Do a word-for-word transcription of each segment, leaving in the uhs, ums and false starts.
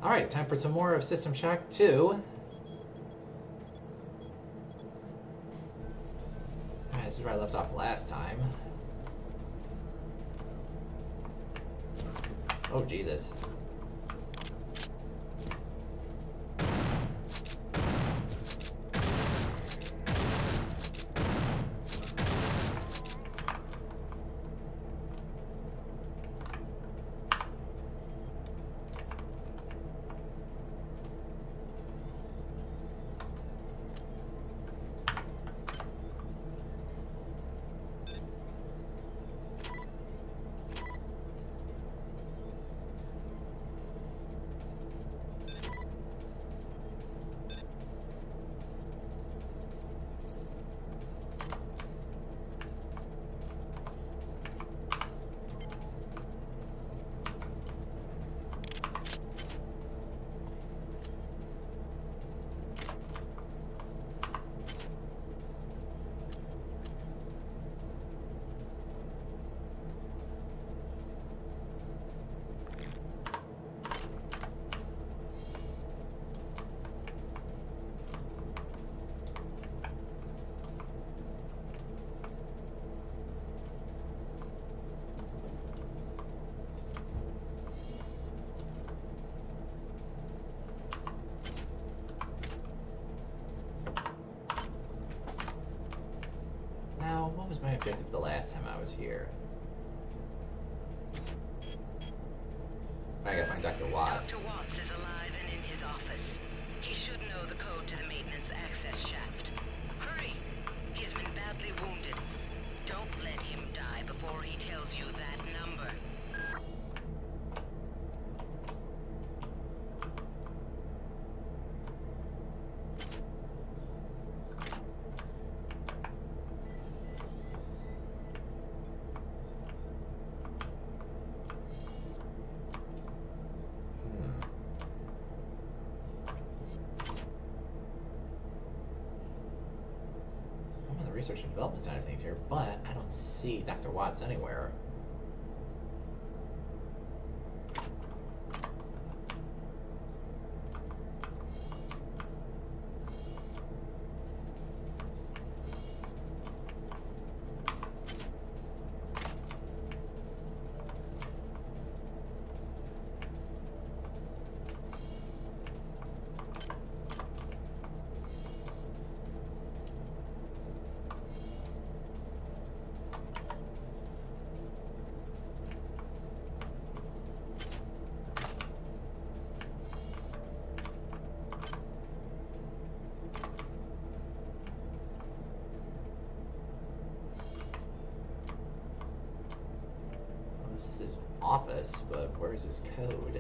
Alright, time for some more of System Shock two. Alright, this is where I left off last time. Oh, Jesus. What was my objective the last time I was here? I gotta find Doctor Watts. Doctor Watts is alive and in his office. He should know the code to the maintenance access shaft. Hurry! He's been badly wounded. Don't let him die before he tells you that number. Research and development side of things here, but I don't see Doctor Watts anywhere. This is his office, but where's his code?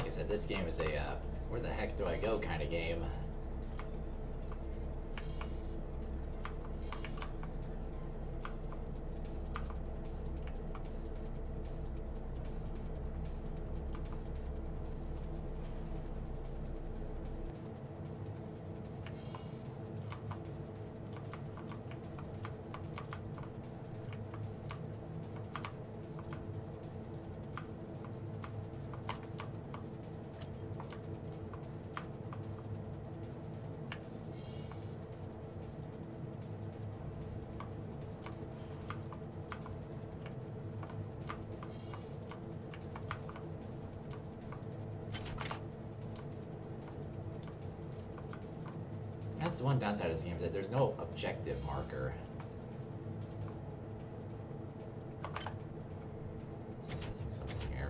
I said, this game is a uh, where the heck do I go kind of game. That's the one downside of this game, is that there's no objective marker. So I'm missing something here.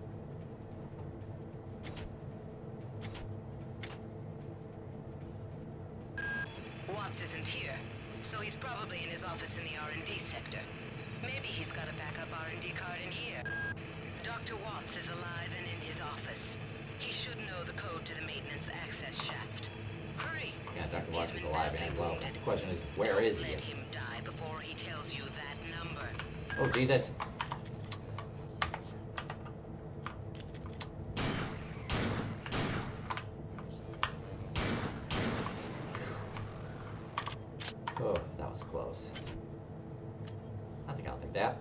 Watts isn't here, so he's probably in his office in the R and D sector. Maybe he's got a backup R and D card in here. Doctor Watts is alive and in his office. He should know the code to the maintenance access shaft. Hurry! Yeah, Doctor Watts is alive and well. The question is, where is he? Let him die before he tells you that number. Oh, Jesus. Oh, that was close. I think I'll take that.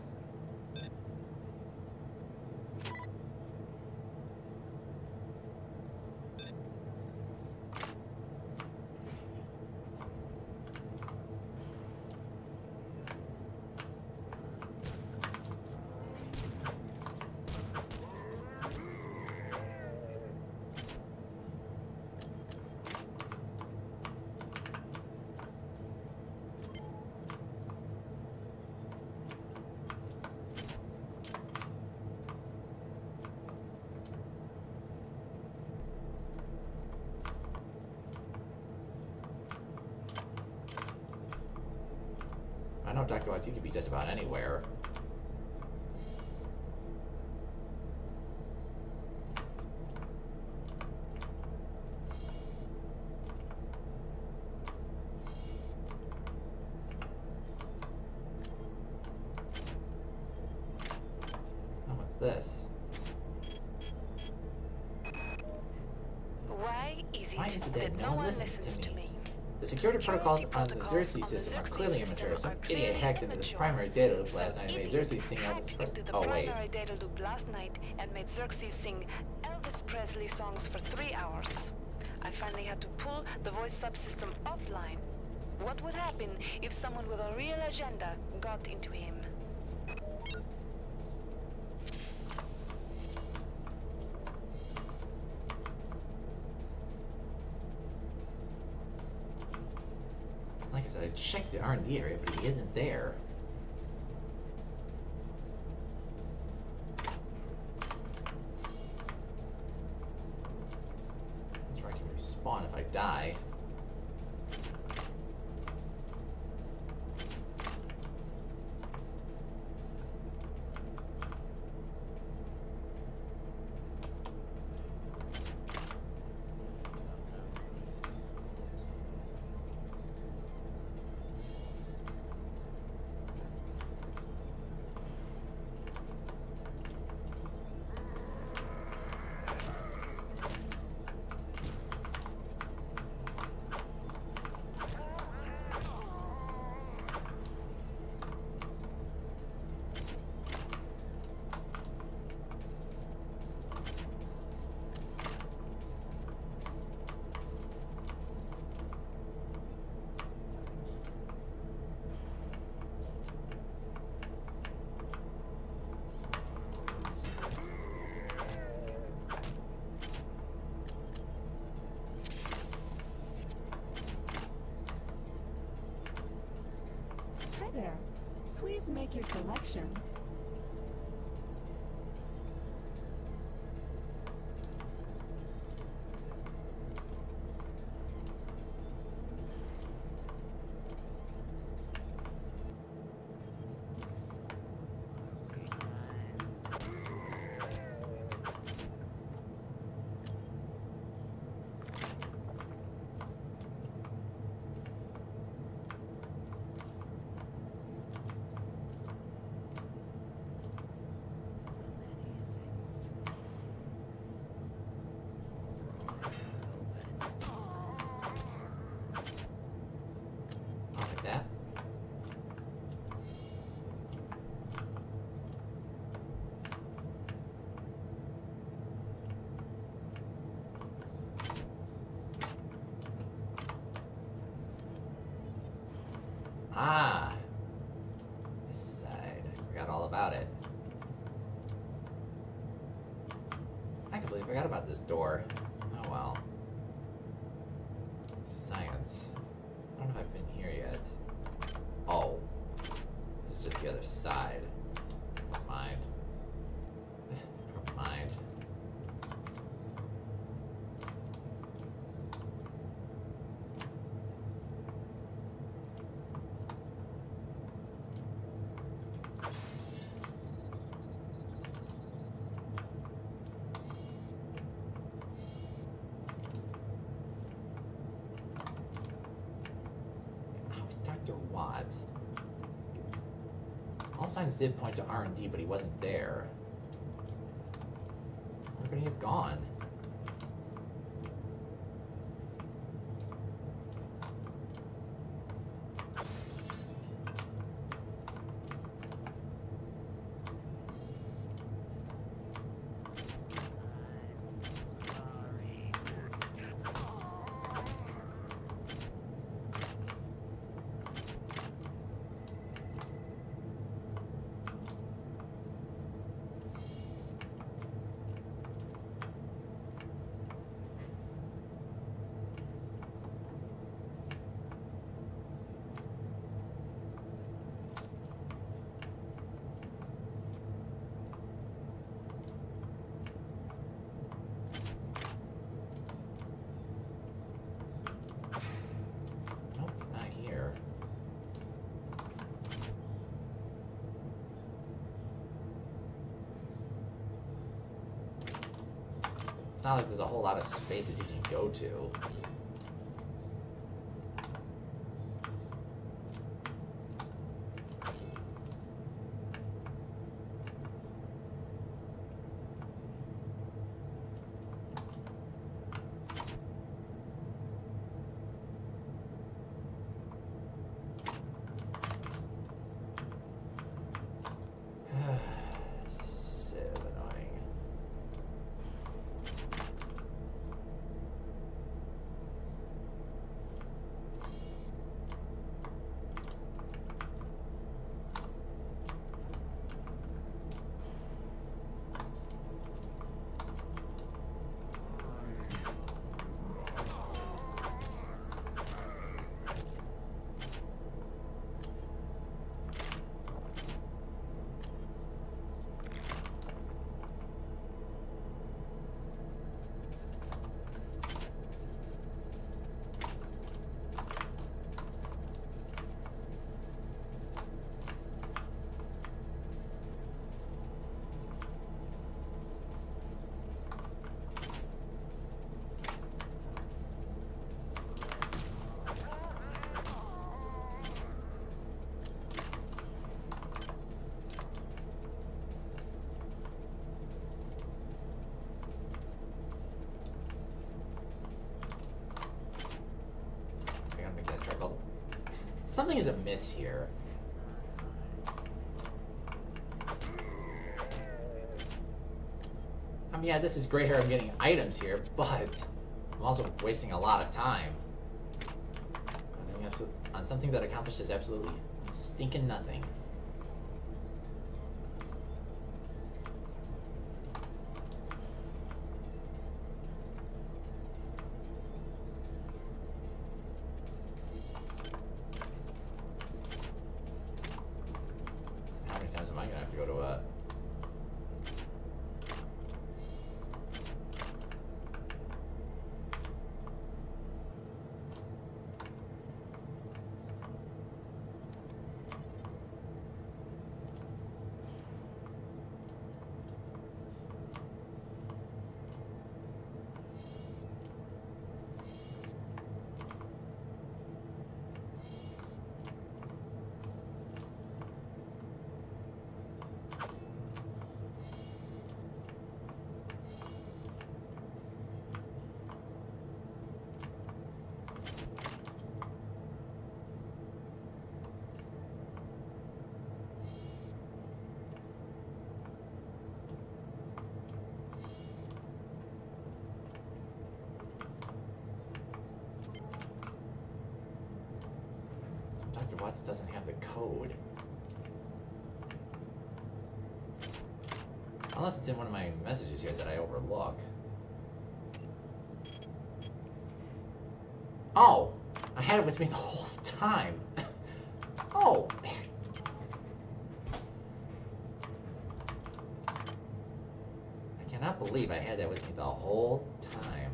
I know Doctor Watts, he could be just about anywhere. Oh, what's this? Why is it, Why is it that that no no one one listens listens to to me? me? The security protocols on the protocols Xerxes on the system are Xerxes clearly system immature. Some are idiot clearly hacked into this immature. primary data loop Some last night and made idiot Xerxes sing Elvis hacked Presley. into the Oh, wait. primary data loop last night and made Xerxes sing Elvis Presley songs for three hours. I finally had to pull the voice subsystem offline. What would happen if someone with a real agenda got into him? Like I said, I checked the R and D area, but he isn't there. That's where I can respawn if I die. Hi there. Please make your selection. forgot about this door. Oh well. Science. I don't know if I've been here yet. Oh. This is just the other side. Never mind. Never mind. Doctor Watts. All signs did point to R and D, but he wasn't there. Where could he have gone? It's not like there's a whole lot of spaces you can go to. This is so annoying. Something is amiss here. I mean, yeah, this is great here. I'm getting items here, but I'm also wasting a lot of time on something that accomplishes absolutely stinking nothing. How many times am I gonna have to go to a Doctor Watts doesn't have the code. Unless it's in one of my messages here that I overlook. Oh! I had it with me the whole time. Oh! I cannot believe I had that with me the whole time.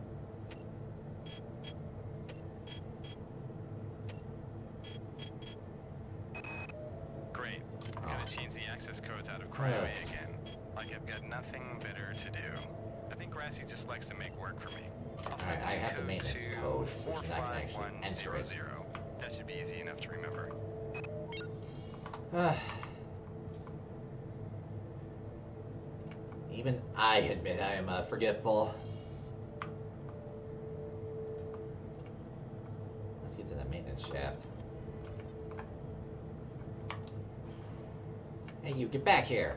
Great. Oh. Gotta change the access codes out of Cryo A again. Like I've got nothing better to do. I think Grassy just likes to make work for me. I'll Alright, send I you have the code maintenance to code, which four means I can five actually one enter zero it. zero. That should be easy enough to remember. Even I admit I am uh, forgetful. Let's get to that maintenance shaft. Hey, you, get back here!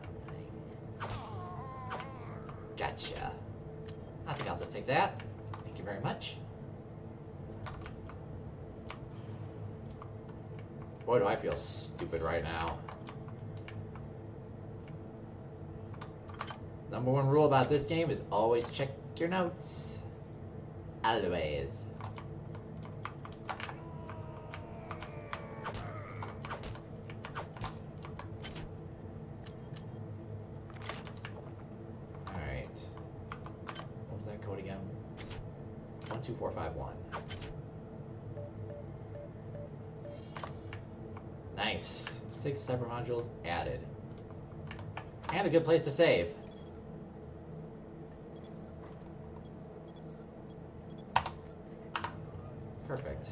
Gotcha. I think I'll just take that. Thank you very much. Boy, do I feel stupid right now. Number one rule about this game is always check your notes. Always. Alright. What was that code again? one two four five one. Nice. Six separate modules added. And a good place to save. Perfect.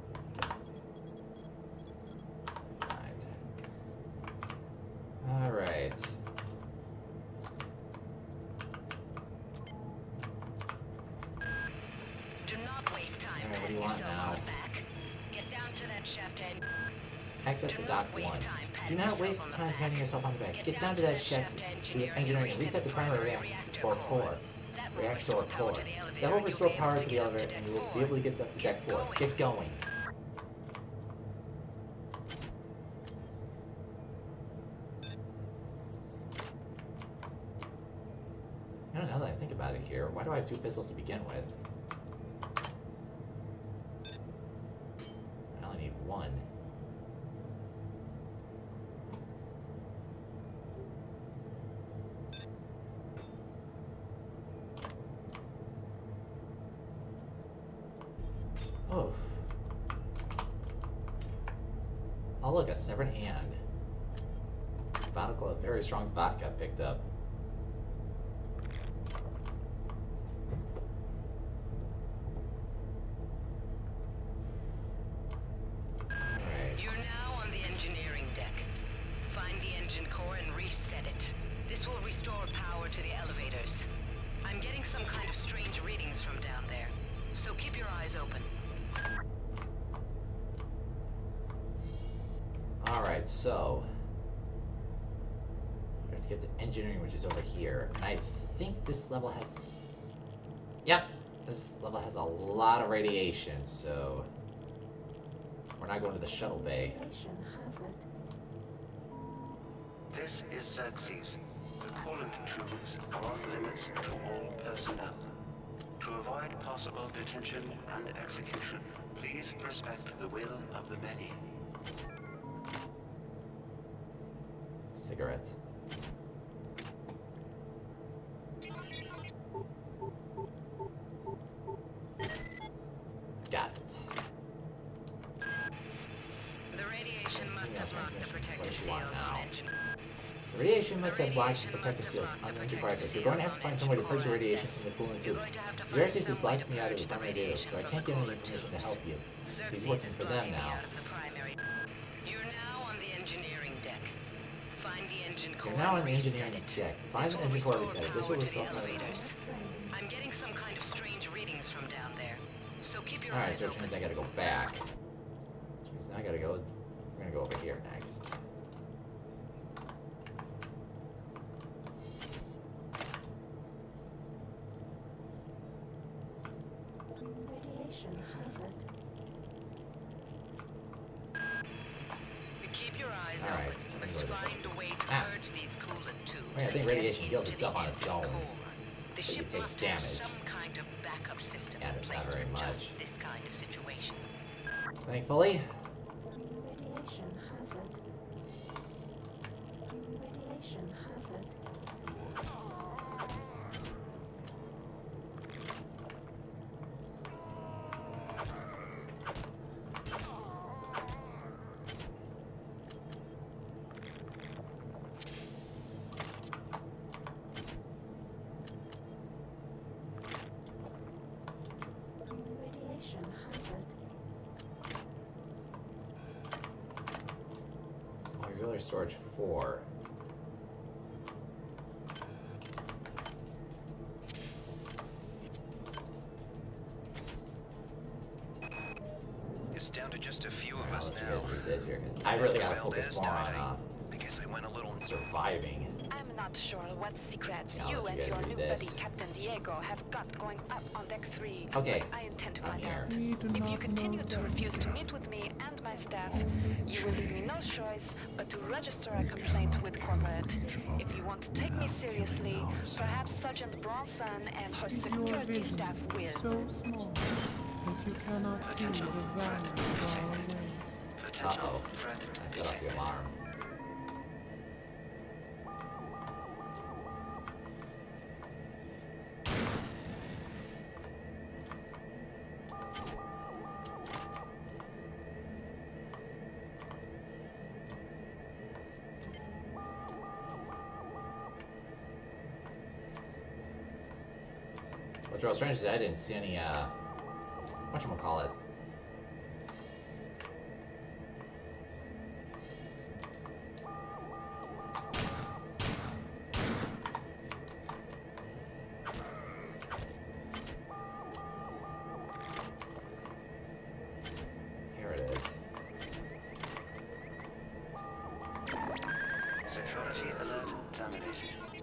Alright. Do not waste time Alright, what do patting you want yourself now? on the back. Get down to that shaft and Access to Do dock not waste one. time Do patting not yourself waste on the time back. patting yourself on the back. Get Get down down to to that that shaft shaft to engineering engineering and and reset the primary reactor core. That will Reactor restore core. power to the elevator That will and restore you'll be power able to to the get up to elevator deck and you will four. be able to get up to deck Get four. going. Get going. I don't know, now that I think about it here, why do I have two pistols to begin with? I only need one. Oh. Oh look, a severed hand. Vodka, very strong vodka picked up. Alright. You're now on the engineering deck. Find the engine core and reset it. This will restore power to the elevators. I'm getting some kind of strange readings from down there, so keep your eyes open. Alright, so we have to get to engineering, which is over here. And I think this level has... Yep! This level has a lot of radiation, so... We're not going to the shuttle bay. Radiation hazard. This is Xerxes. The coolant tubes are off limits to all personnel. To avoid possible detention and execution, please respect the will of the many. Cigarette. Got it. The radiation must have locked the protective What do you want seals now? on engine. The radiation must have blocked the protective seals on the device. You're going to have to find some way to purge the radiation from the coolant tube. Xerxes has blocked me out of the primary data, so I can't get any information to help you. He's working for them now. You're now on the engineering deck. Find the engine core You're now on and the reset engineering it. deck. Find This the will engine core restore reset. This power will to restore the power. elevators. I'm getting some kind of strange readings from down there, so keep your Alright, eyes so which open. means I gotta go back. Which means I gotta go. We're gonna go over here next. Radiation hazard. Keep your eyes All right, open. You let me must go this way. find a way to Ah. purge these coolant tubes. Wait, I think and radiation get heals into itself the on its engine own. core. The So you ship take must damage. have some kind of backup system And in it's not place very for much. just this kind of situation. Thankfully. Radiation hazard. Radiation hazard. Radiation hazard. Auxiliary storage four. It's down to just a few of I'll us let you now. guys read this here, because I really gotta Well, focus Des more on died. uh, I guess I went a little surviving. I'm not sure what secrets Yeah, I'll you let and you guys your read new this. buddy Captain Diego have got going up on deck three. Okay, I intend to I'm find here. out. We do If you not continue know to that. refuse to meet with me and my staff, you will leave me no choice but to register a complaint with corporate. If you want to take me seriously, perhaps Sergeant Bronson and her Is your security vision staff will. so small that you cannot see the value far away? Potential Uh-oh. threat I set off the detected. alarm. What's real strange is I didn't see any, uh, whatchamacallit. Here it is. Security alert terminated.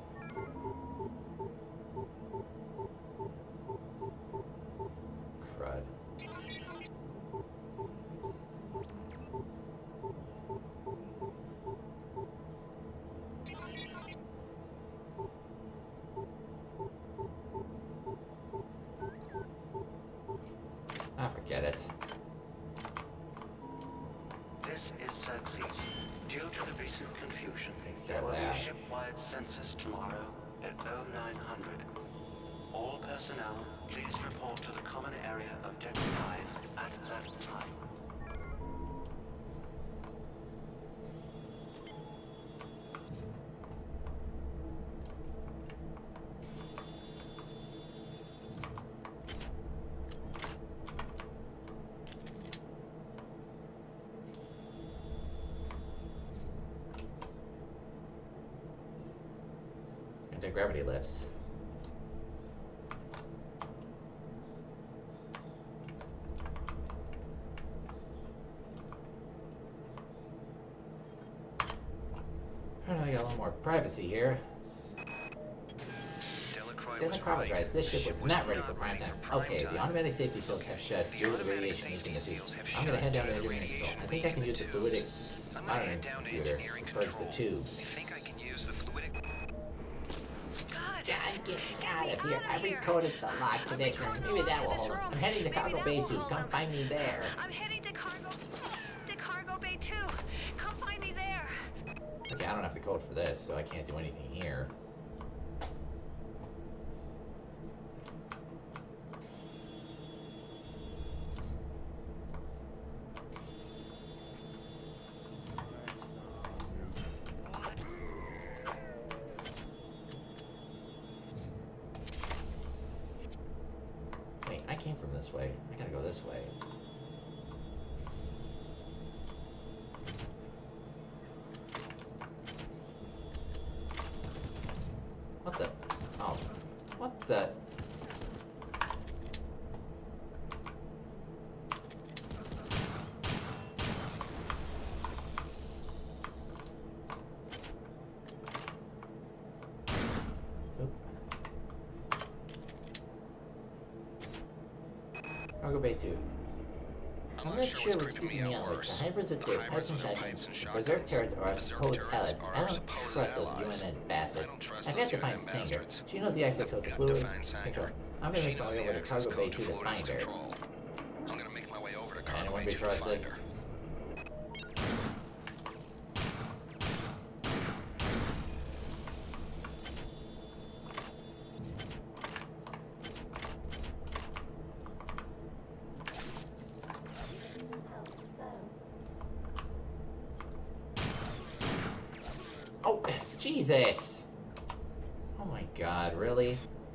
Crud. Ah, forget it. This is Xerxes. Due to the recent confusion, Let's there get will be a that. ship-wide census tomorrow at oh nine hundred. All personnel, please report to the common area of Deck five at that time. Anti-gravity lifts. Alright, I got a little more privacy here. It's- Delacroix Doesn't was promise right. This The ship was was not ready for prime time. prime Okay, the time. automatic safety seals have shut The due to the automatic radiation safety leaking the seals have I'm gonna shut head down to due to the engineering control. I radiation think I can leaking use the the fluidics I'm gonna monitoring head down to computer engineering to purge the control. tubes. I think I can use the fluidic. God, Yeah, I'm getting out me of here. out of I here. recoded the lock to I this room. recorded the Maybe lock that to will this hold him. room. I'm heading to Maybe Cargo that Bay will two. hold Come him. find me there. I'm heading to cargo to cargo bay two. Come find me there. Okay, I don't have the code for this, so I can't do anything here. Wait, I came from this way. I gotta go this way. What the? Oh. What the? Oop. Cargo Bay two. I'm I'm not not sure sure what's what's creeping keeping me me out on this. worse. The hybrids with The their hybrids pipes and with their shotguns, pipes and the berserk shotguns, turrets, or our berserk supposed turrets allies. are I our don't supposed trust those allies. U N N bastards. I don't trust I've those got to U N N find Singer. bastards. She knows the access code to Got to Fluid find Sanger. Control. I'm gonna She make my knows way the over to access Cargo Bay code two to Fluids find her. Control. I'm gonna make my way over to Anyone Cargo Bay be two to trusted? find her. Oh, Jesus! Oh my god, really?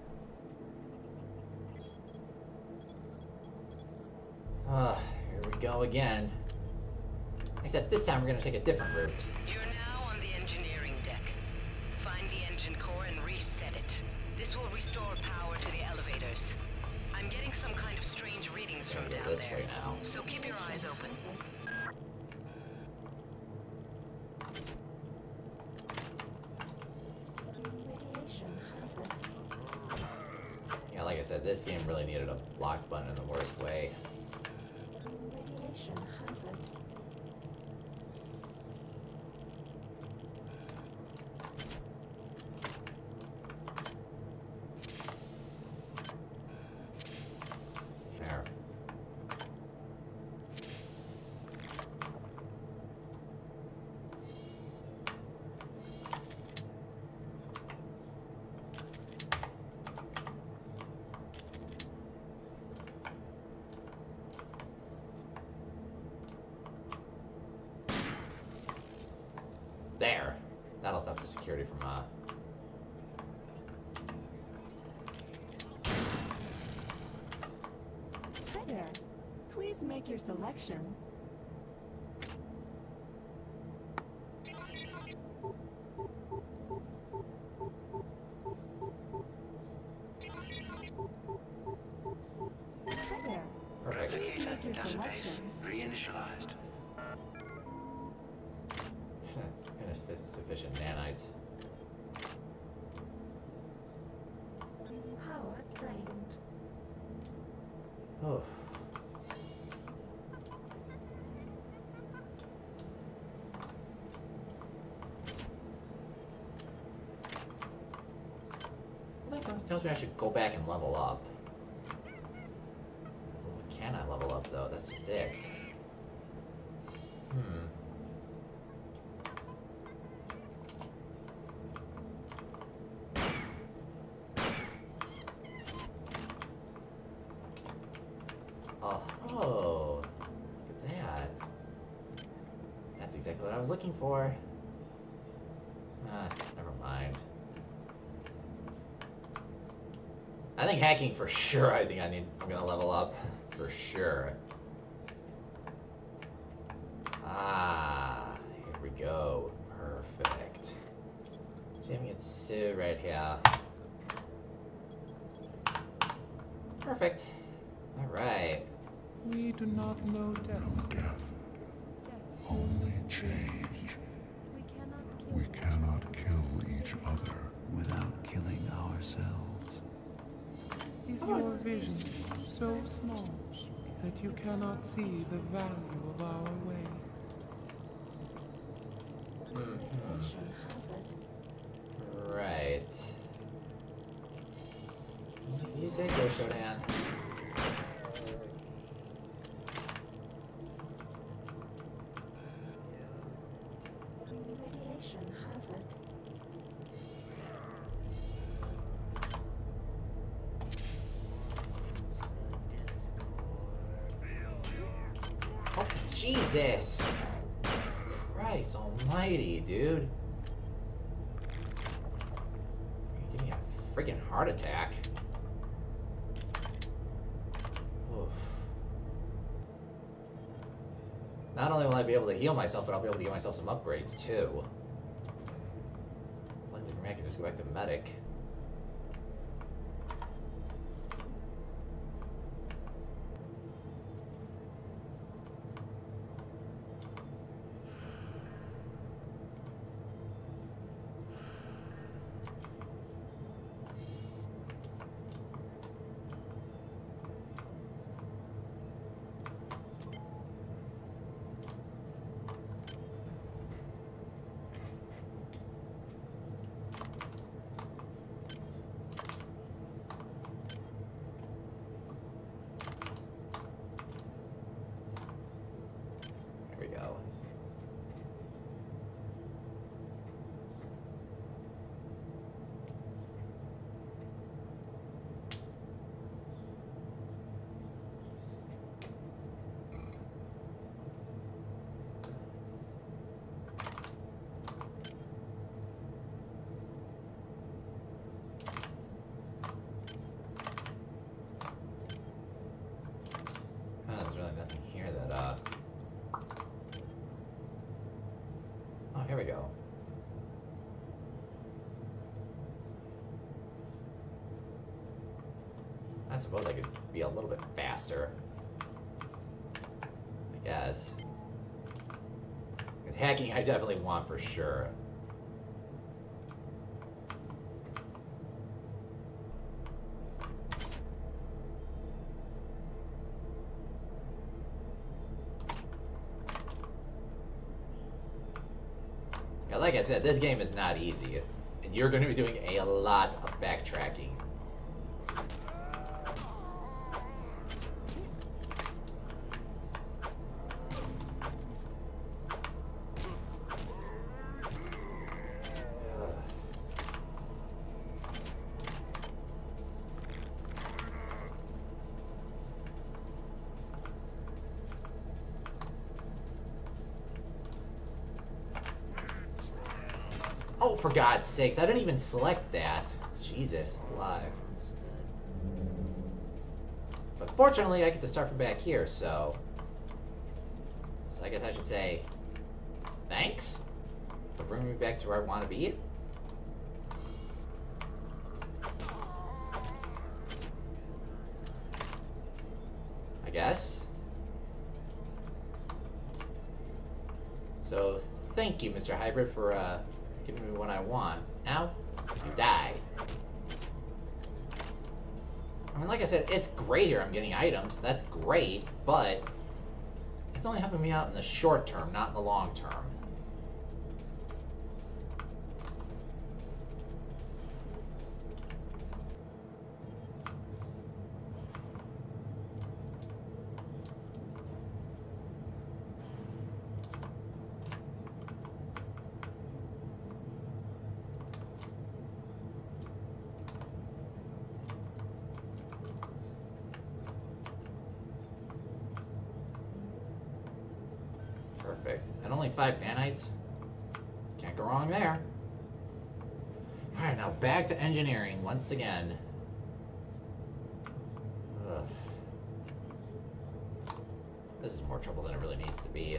Ah, here we go again. Except this time we're gonna take a different route. You're now on the engineering deck. Find the engine core and reset it. This will restore power to the elevators. I'm getting some kind of strange readings from Gonna go down this there. way now. So keep your eyes open. Radiation hazard. Yeah, like I said, this game really needed a block button in the worst way. Radiation hazard. There. There. That'll stop the security from, uh... Hi there. Please make your selection. Hi there. Perfect. Please make your Database selection. reinitialized. That's insufficient nanites. Power drained. Oh. Well, that something tells me I should go back and level up. What can I level up though? That's just it. Hmm. Oh, look at that. That's exactly what I was looking for. Ah, never mind. I think hacking for sure. I think I need. I'm gonna level up for sure. Ah, here we go. Perfect. Saving it so right here. Perfect. All right. We do not know death. Only change. We cannot kill. We cannot kill each other. Without killing ourselves. Is your vision so small that you cannot see the value of our way? Hmm. Radiation hazard. Right. You say so, Shodan. Radiation hazard. Oh, Jesus! Christ almighty, dude. You're giving me a freaking heart attack. Oof. Not only will I be able to heal myself, but I'll be able to get myself some upgrades, too. Luckily for me, I can just go back to medic. I suppose I could be a little bit faster. I guess. Because hacking I definitely want for sure. Yeah, like I said, this game is not easy. And you're going to be doing a lot of backtracking. Oh, for God's sakes, I didn't even select that. Jesus, alive. But fortunately, I get to start from back here, so... So I guess I should say... Thanks? For bringing me back to where I want to be? I guess? So, thank you, Mister Hybrid, for, uh... giving me what I want. Now, you die. I mean, like I said, it's great here. I'm getting items. That's great, but it's only helping me out in the short term, not in the long term. Perfect. And only five nanites? Can't go wrong there. Alright, now back to engineering once again. Ugh. This is more trouble than it really needs to be.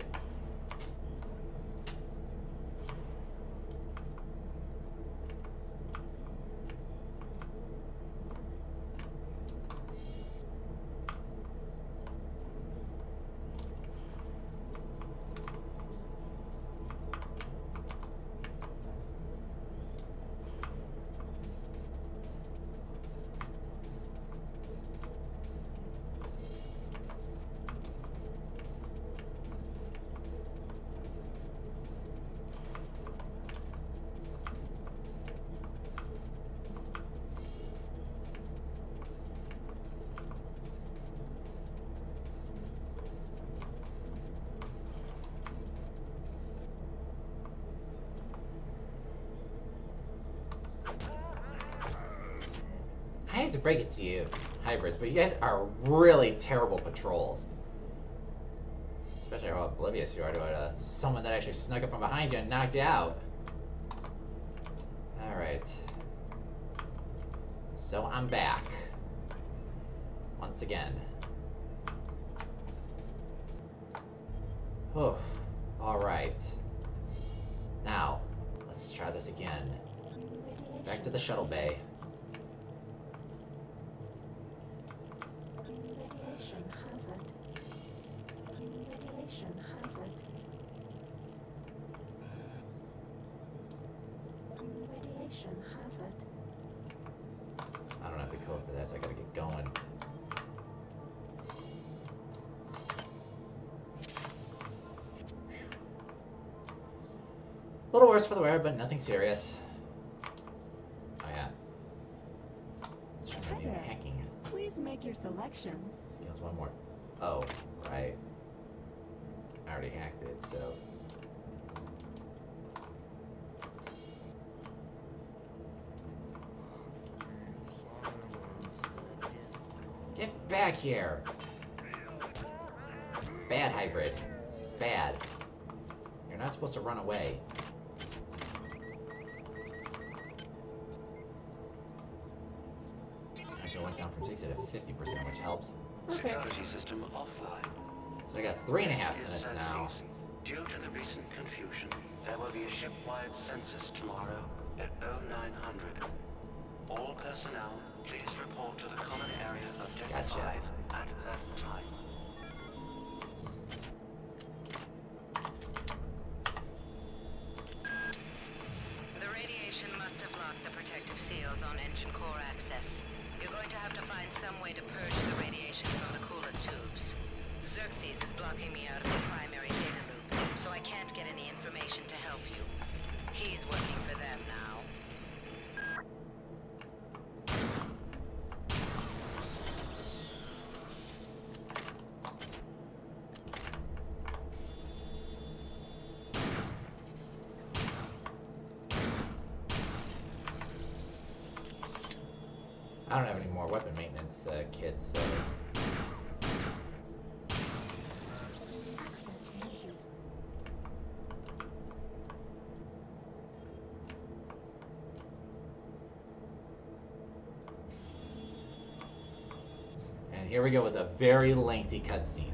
I hate to break it to you, hybrids, but you guys are really terrible patrols. Especially how oblivious you are to uh, someone that actually snuck up from behind you and knocked you out. Alright. So I'm back. Once again. Oh, alright. Now, let's try this again. Back to the shuttle bay. Radiation hazard. Radiation hazard. Radiation hazard. I don't have the code for that, so I gotta get going. A little worse for the wear, but nothing serious. Oh yeah. Let's try my Hi new there. hacking. Please make your selection. See, there's one more. Oh, right. I already hacked it, so. Get back here! Bad hybrid. Bad. You're not supposed to run away. Actually, I went down from sixty to fifty percent, which helps. Security system offline. So I got three and a half This minutes is now. Census. Due to the recent confusion, there will be a ship-wide census tomorrow at oh nine hundred. All personnel, please report to the common area. area of Deck Gotcha. five at that time. The radiation must have locked the protective seals on engine core access. You're going to have to find some way to purge the radiation from the coolant tubes. Xerxes is blocking me out of the primary data loop, so I can't get any information to help you. He's working for them now. I don't have any more weapon maintenance uh, kits, so... Access needed. And here we go with a very lengthy cutscene.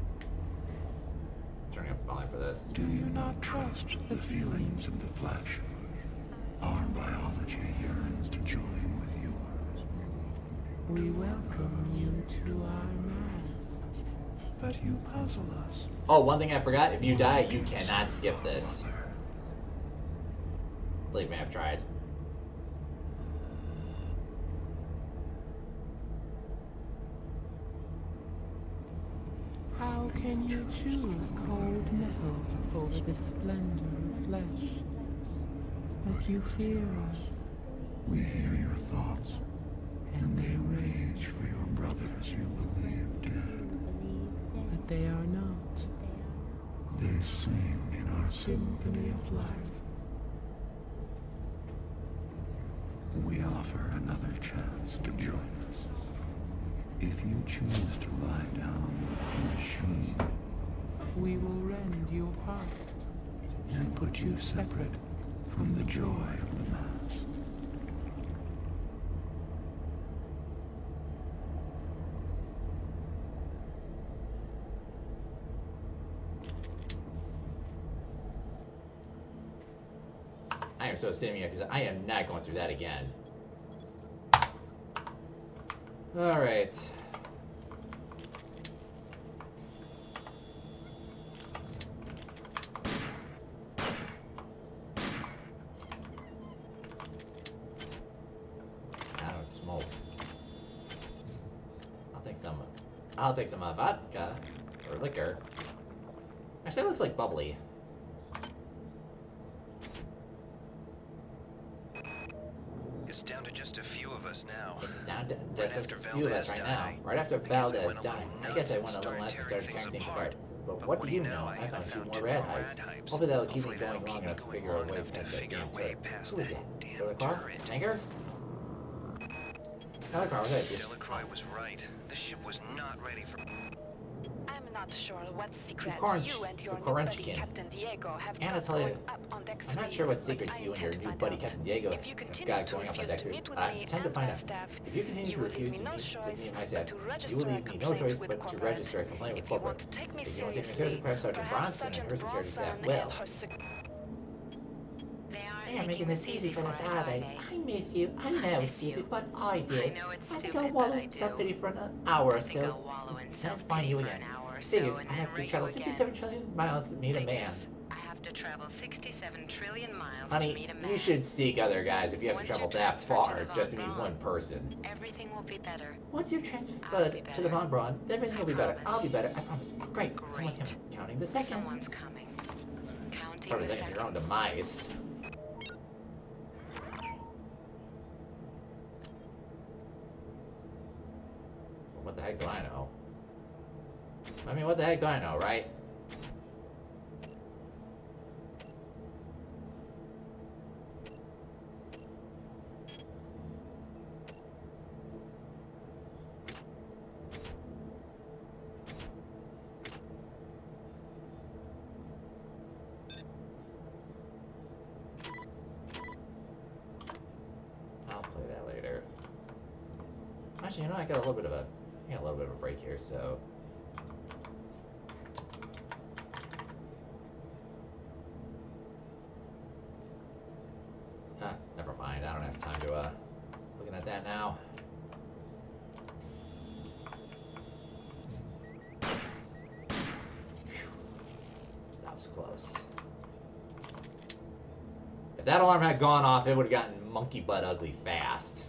Turning up the volume for this. Do you not trust The feelings of the flesh. Our biology yearns to join with yours. we welcome you to our mass? But you puzzle us. Oh, one thing I forgot. If you die, you cannot skip this. Believe me, I've tried. How can you choose cold metal over the splendor of flesh? But you fear us, We hear your thoughts, and they rage for your brothers you believe dead. but they are not. They sing in our Symphony of life. We offer another chance to join us. If you choose to lie down with the machine We will rend you apart. and put you separate from the joy of the mass. I am so sitting here because I am not going through that again. Alright. I don't smoke. I'll take some. I'll take some uh, vodka or liquor. Actually, that looks like bubbly. It's down to just a few of us now. It's down to just a after few of us Valdez right died, now. Right after I guess I Valdez went a died, little I guess I nuts went a and little nuts and started started tearing things apart. apart. But But what do you know? I I found two found more two rad more hypes. rad hypes. Hopefully that'll keep me Hopefully going that'll long keep enough me to going figure a long way enough to past that figure damn a way turret. past Who is that that? damn Delacroix? turret. Sanger? Delacroix, was that you? Delacroix was right. The ship was not ready for... I'm not sure what secrets Cornch- you and your the new buddy Cornchkin. Captain Diego have And I'll got tell you, going up on deck I'm not three, sure what but secrets I you and your intend to new find buddy out. Captain Diego If you have continue got to going up on refuse deck to three. meet with I me intend to and find my out. staff, If you continue you to will leave refuse me to no meet with choice me and my but staff, to you register will a leave me no complaint choice with but to corporate. register a complaint with If you corporate. won't take me If you won't take me seriously, seriously, perhaps Sergeant perhaps Bronson and Sergeant her security staff Bronson will. and her sec- They aren't They are making this easy for us, are they? I miss you. I know it's miss stupid, you. but I did. I know it's I think stupid, I'll but wallow I in do. self-pity for an hour or I think so. I'll wallow in Can't self-pity find you for again. an hour or so Figures, and I then have to rig travel you again. sixty-seven trillion miles to meet a man. Figures, I have to travel sixty-seven trillion miles to Honey, meet a man. you should seek other guys if you have Once to travel you're that transferred to far the just to Von meet Braun, one person. Everything will be better. Once you've I'll transferred be to the better. Von Braun, everything I will be better. promise. I'll be better. I promise. Great. Someone's Great. coming. Counting the seconds. Someone's coming. Counting Probably the thinking your own seconds. demise. What the heck do I know? I mean, what the heck do I know, right? I'll play that later. Actually, you know, I got a little bit of a, I got a little bit of a break here, so. Ah, never mind. I don't have time to uh, looking at that now. that alarm had gone off, it would have gotten monkey butt ugly fast.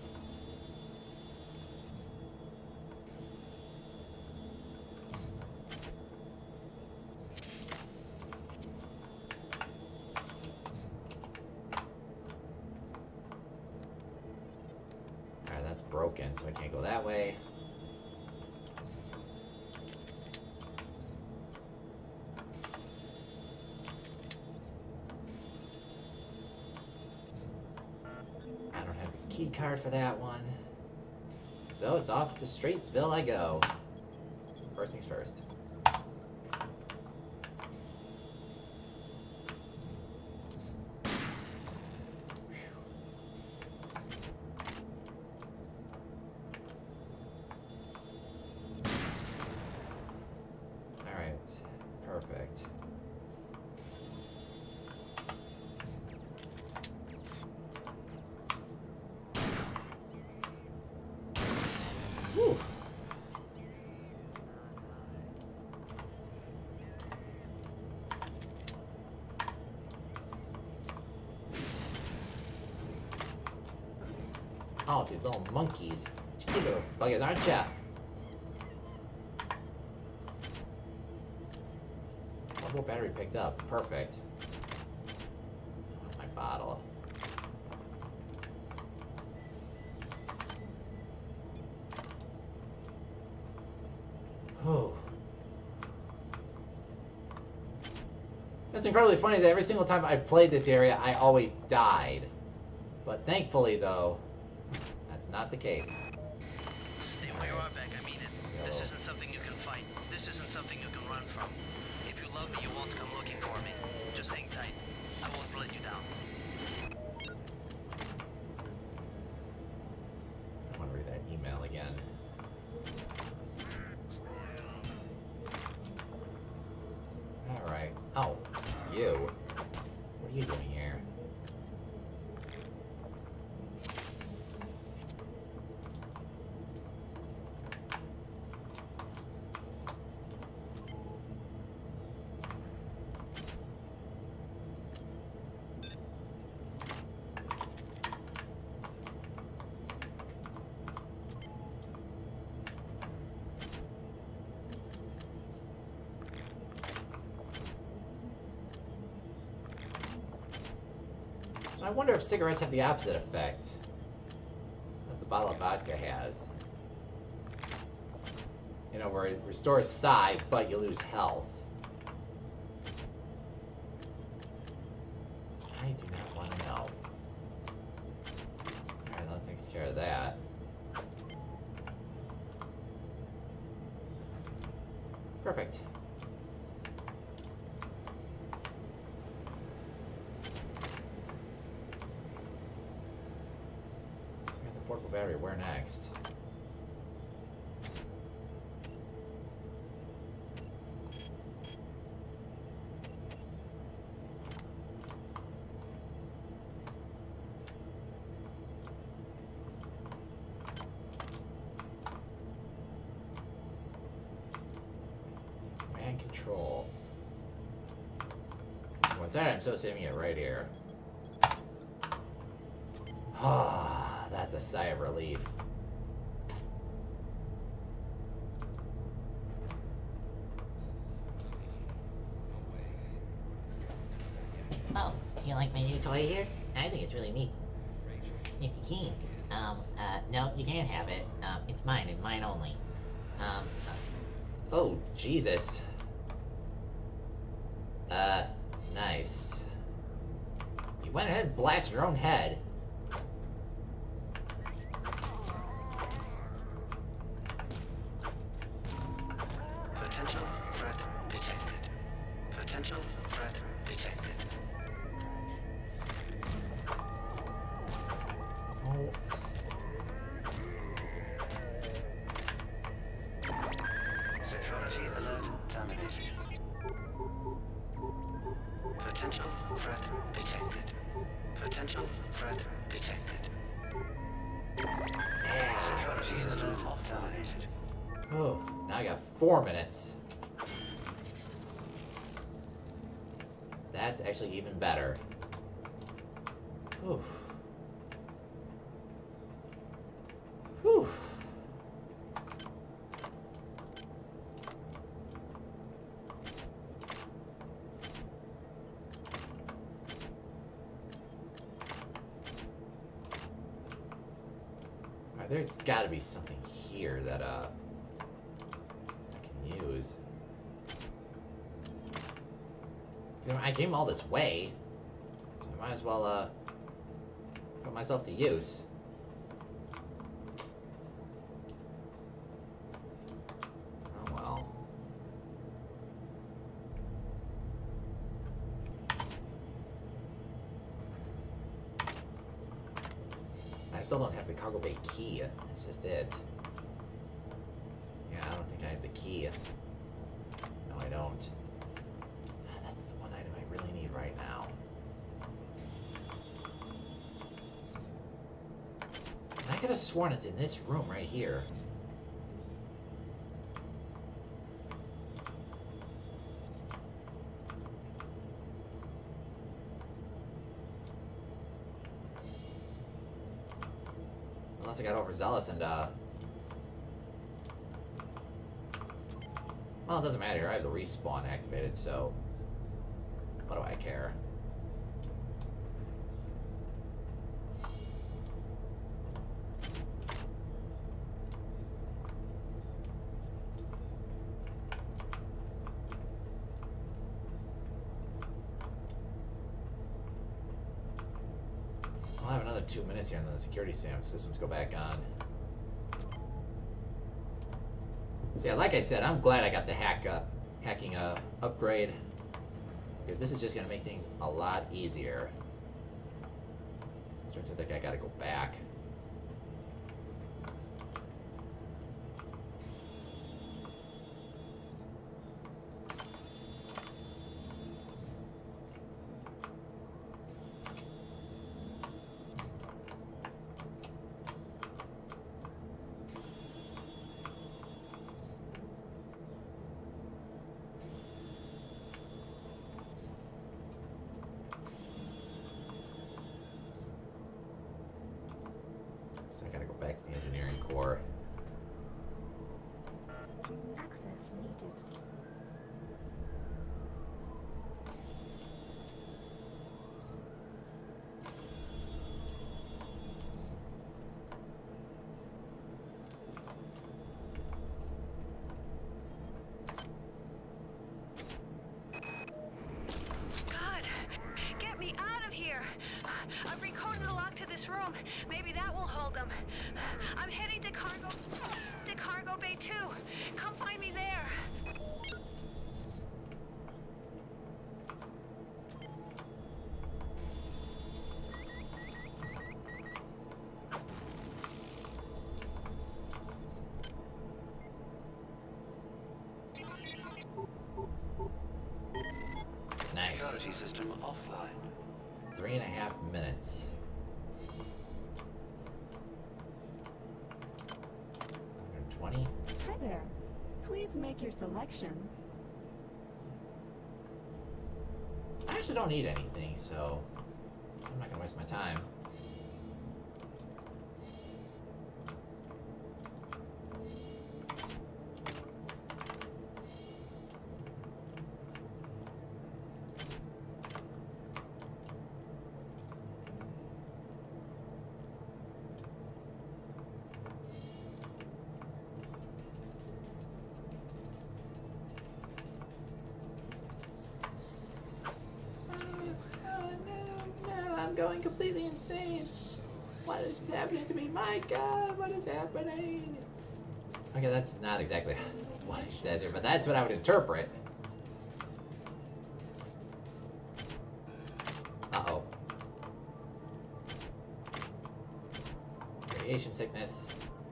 Alright, that's broken, so I can't go that way. Key card for that one. So it's off to Straitsville I go. First things first. Alright. Perfect. Whew. Oh, these little monkeys. You little buggers, aren't ya? One more battery picked up. Perfect. My bottle. Oh. What's incredibly funny is that every single time I played this area, I always died. But thankfully, though, that's not the case. Stay where you are, Beck. I mean it. This isn't something you can fight. This isn't something you can run from. If you love me, you won't come looking for me. Just hang tight. I won't let you down. I want to read that email again. Alright. Oh, you. What are you doing here? So I wonder if cigarettes have the opposite effect that the bottle of vodka has. You know, where it restores sight, but you lose health. I do not want to know. Alright, that takes care of that. Perfect. Portable battery, where next? Command control. What's that? I'm so saving it right here. Ah. That's a sigh of relief. Oh, you like my new toy here? I think it's really neat. Nifty keen. Um, uh, no, you can't have it. Um, it's mine and mine only. Um, uh, oh, Jesus. Uh, nice. You went ahead and blasted your own head. Potential threat detected. Potential threat detected. Oh, security alert terminated. Potential threat detected. Potential threat detected. Security alert terminated. oh, now I got four minutes. That's actually even better. Whew. Whew. Alright, there's gotta be something here that, uh, I can use. I came all this way, so I might as well, uh, put myself to use. Oh well. I still don't have the cargo bay key. That's just it. Yeah, I don't think I have the key. No, I don't. That's the one item I really need right now. And I could have sworn it's in this room right here. Unless I got overzealous and, uh... well, it doesn't matter. I have the respawn activated, so... what do I care? I'll have another two minutes here and then the security systems go back on. So yeah, like I said, I'm glad I got the hack uh, hacking uh, upgrade. Because this is just going to make things a lot easier. Turns out that I got to go back. So I gotta go back to the engineering core. Access needed. God, get me out of here. I've recoded the lock to this room. Maybe that will hold them. I'm heading to cargo, to cargo bay two. Come find me there. Nice. Security system offline. Three and a half minutes. twenty. Hi there. Please make your selection. I actually don't need anything, so I'm not gonna waste my time. I'm going completely insane. What is happening to me? My God, what is happening? Okay, that's not exactly what he says here, but that's what I would interpret. Uh-oh. Radiation sickness.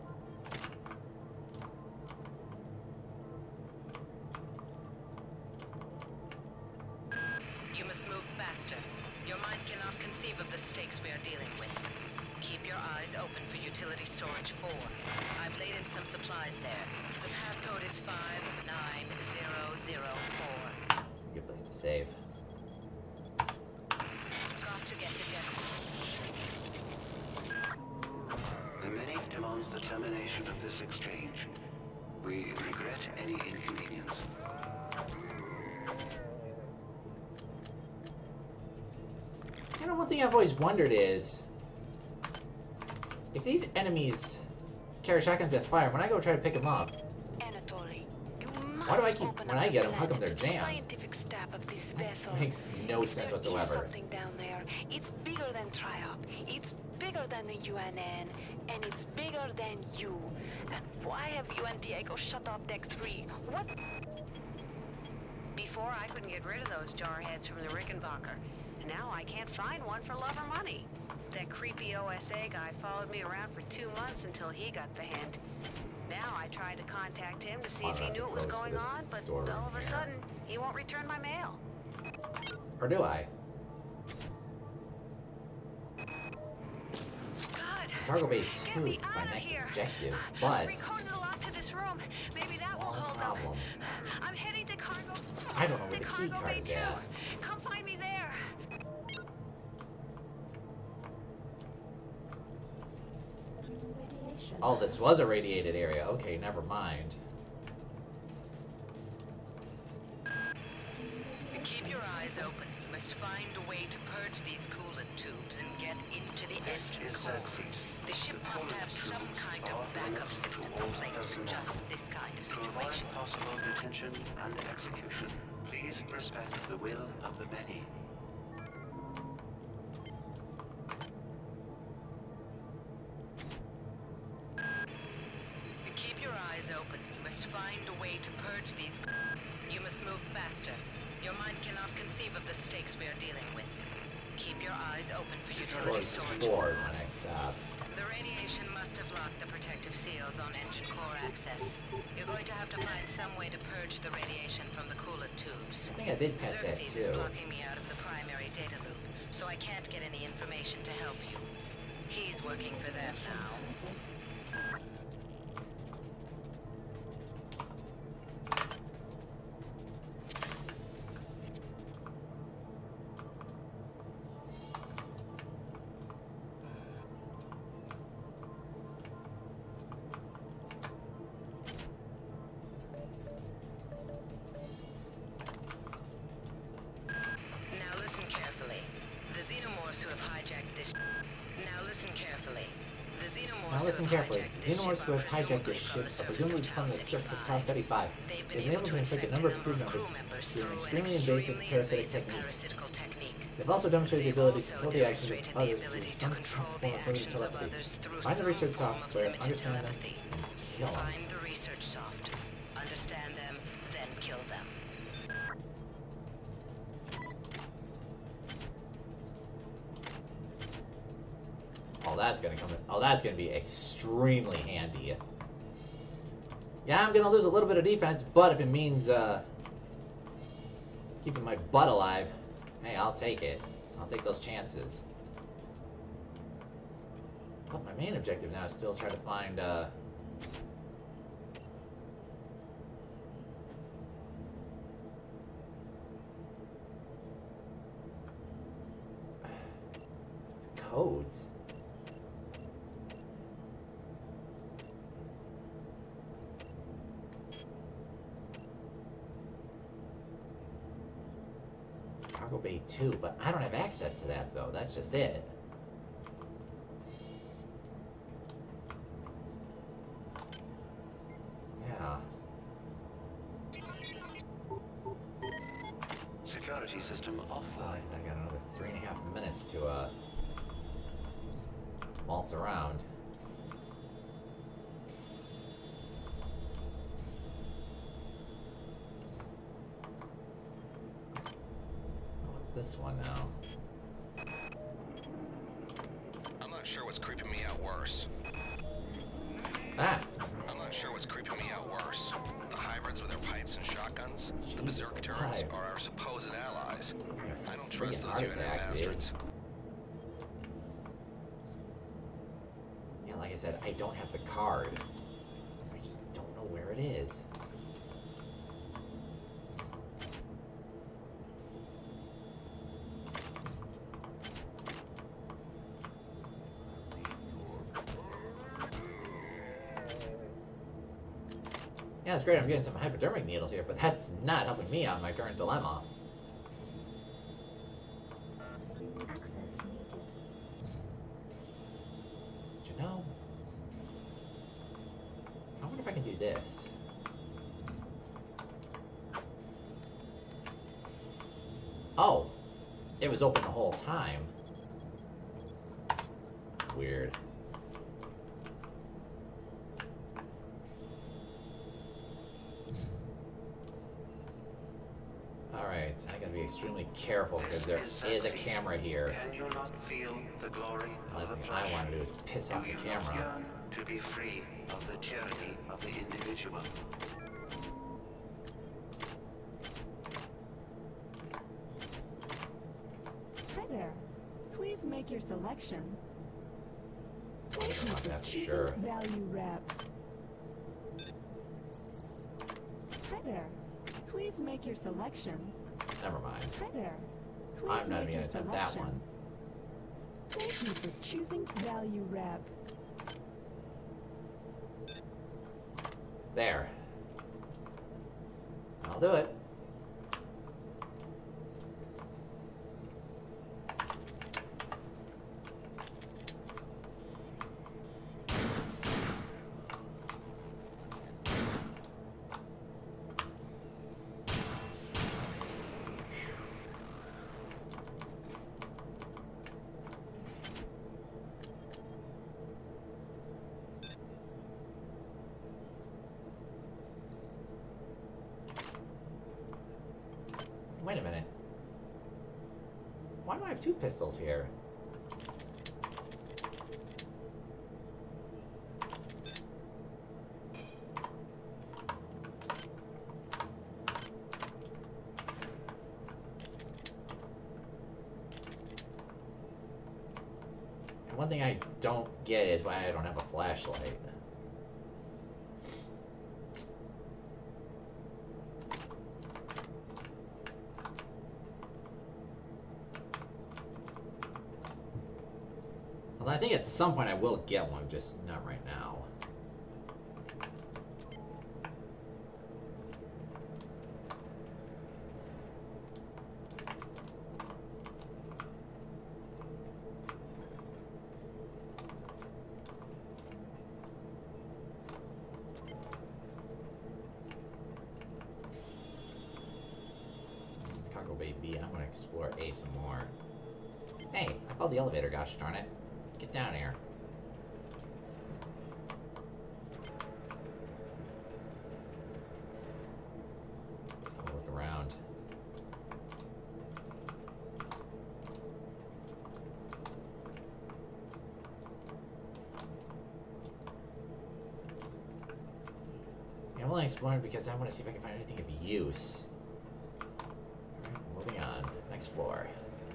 You must move faster. Your mind cannot conceive of the stakes we are dealing with. Keep your eyes open for utility storage four. I've laid in some supplies there. The passcode is five nine zero zero four. Good place to save. Got to get to Denver. this exchange. We regret any inconvenience. You know, one thing I've always wondered is, if these enemies carry shotguns that fire, when I go try to pick them up, Anatoly, you why do I must keep, open when up I the get them, how come planet they're to the jammed? scientific staff of this vessel. Makes no sense There whatsoever. is something down there. It's bigger than Triop. It's bigger than the U N N, and it's bigger than you. And why have you and Diego shut off Deck three? What? Before, I couldn't get rid of those jarheads from the Rickenbacker. And now I can't find one for love or money. That creepy O S A guy followed me around for two months until he got the hint. Now I tried to contact him to see if he knew what was going on, but all of a sudden, he won't return my mail. Or do I? God, Cargo Bay get two me is my out of next here. objective, but Recorded a lot to this room. Maybe that will small hold problem. up. I'm heading to cargo. I don't know where to the key cargo card bay is two. at. Come find me there. Radiation. Oh, this was a radiated area. Okay, never mind. Keep your eyes open. You must find a way to purge these coolant tubes and get into the This engine is core. Xerxes. The ship The must coolant have some tubes kind are of backup limited to system in all place for personnel. just this kind of To avoid situation. possible detention and execution, please respect the will of the many. Keep your eyes open. You must find a way to purge these. You must move faster. Your mind cannot conceive of the stakes we are dealing with. Keep your eyes open for utility Towards storage. four, my next stop. The radiation must have locked the protective seals on engine core access. You're going to have to find some way to purge the radiation from the coolant tubes. I think I did test that Xerxes too. is blocking me out of the primary data loop, so I can't get any information to help you. He's working for them now. Now listen carefully. The xenomorphs who have hijacked this. Now listen carefully. The xenomorphs Now listen who have carefully. hijacked this Xenomorphs ship who have are hijacked presumably this from ship the are presumably surface from the of surface of Tau Tau seventy-five. They've They've been able to inflict a number of crew members through an extremely invasive parasitic technique. parasitical technique. They've also demonstrated the They've ability to also control the actions of demonstrated the others through ability to some control form the of limited actions of telepathy. others through Find the some research form of software, limited understand them, telepathy. and kill them. Find the research soft. Understand them, then kill them. Oh, that's gonna come in. Oh, that's gonna be extremely handy. Yeah, I'm gonna lose a little bit of defense, but if it means uh, keeping my butt alive, hey, I'll take it. I'll take those chances. But my main objective now is still try to find uh, the codes. Cargo Bay two, but I don't have access to that though. That's just it. Yeah. Security system Well, offline. I got another three and a half minutes to uh waltz around. What's this one now? I'm not sure what's creeping me out worse. Ah! I'm not sure what's creeping me out worse. The hybrids with their pipes and shotguns, the Jesus berserk turrets, alive. or our supposed allies. I don't Freaking trust those heart U N N attack, dude. bastards. Yeah, like I said, I don't have the card. I just don't know where it is. Your card. Oh, I gotta go to the three and a half minutes to uh, waltz around. Now, listen carefully. The Xenomorphs who have hijacked this ship are presumably from the surface of Tau seventy-five. They've been able to inflict a number of crew members through an extremely invasive parasitic technique. They've also demonstrated the ability to control the actions of others through some form of limited telepathy. Find the research software, understand them, and kill them. Security system offline. Yeah, it's great I'm getting some hypodermic needles here, but that's not helping me on my current dilemma. Access needed. But you know, I wonder if I can do this. Oh! It was open the whole time. Weird. Alright, I gotta be extremely careful because there is a camera here. Can you not feel the glory of Last the thing flesh? I want to do is piss off Do the you not camera. yearn to be free of the tyranny of the individual? Hi there. Please make your selection. I don't know The that for choosing sure. value wrap. Hi there. Please make your selection. Never mind. Hi there. Please I'm not make even your gonna attempt that selection. one. Thank you for choosing value wrap. There. I'll do it. Wait a minute. Why do I have two pistols here? And one thing I don't get is why I don't have a flashlight. Although I think at some point I will get one, just not right now. It's Cargo Bay B. I'm gonna explore A some more. Hey, I called the elevator, gosh darn it. Get down here. Let's have a look around. Yeah, I'm only exploring because I want to see if I can find anything of use. Alright, moving on. Next floor.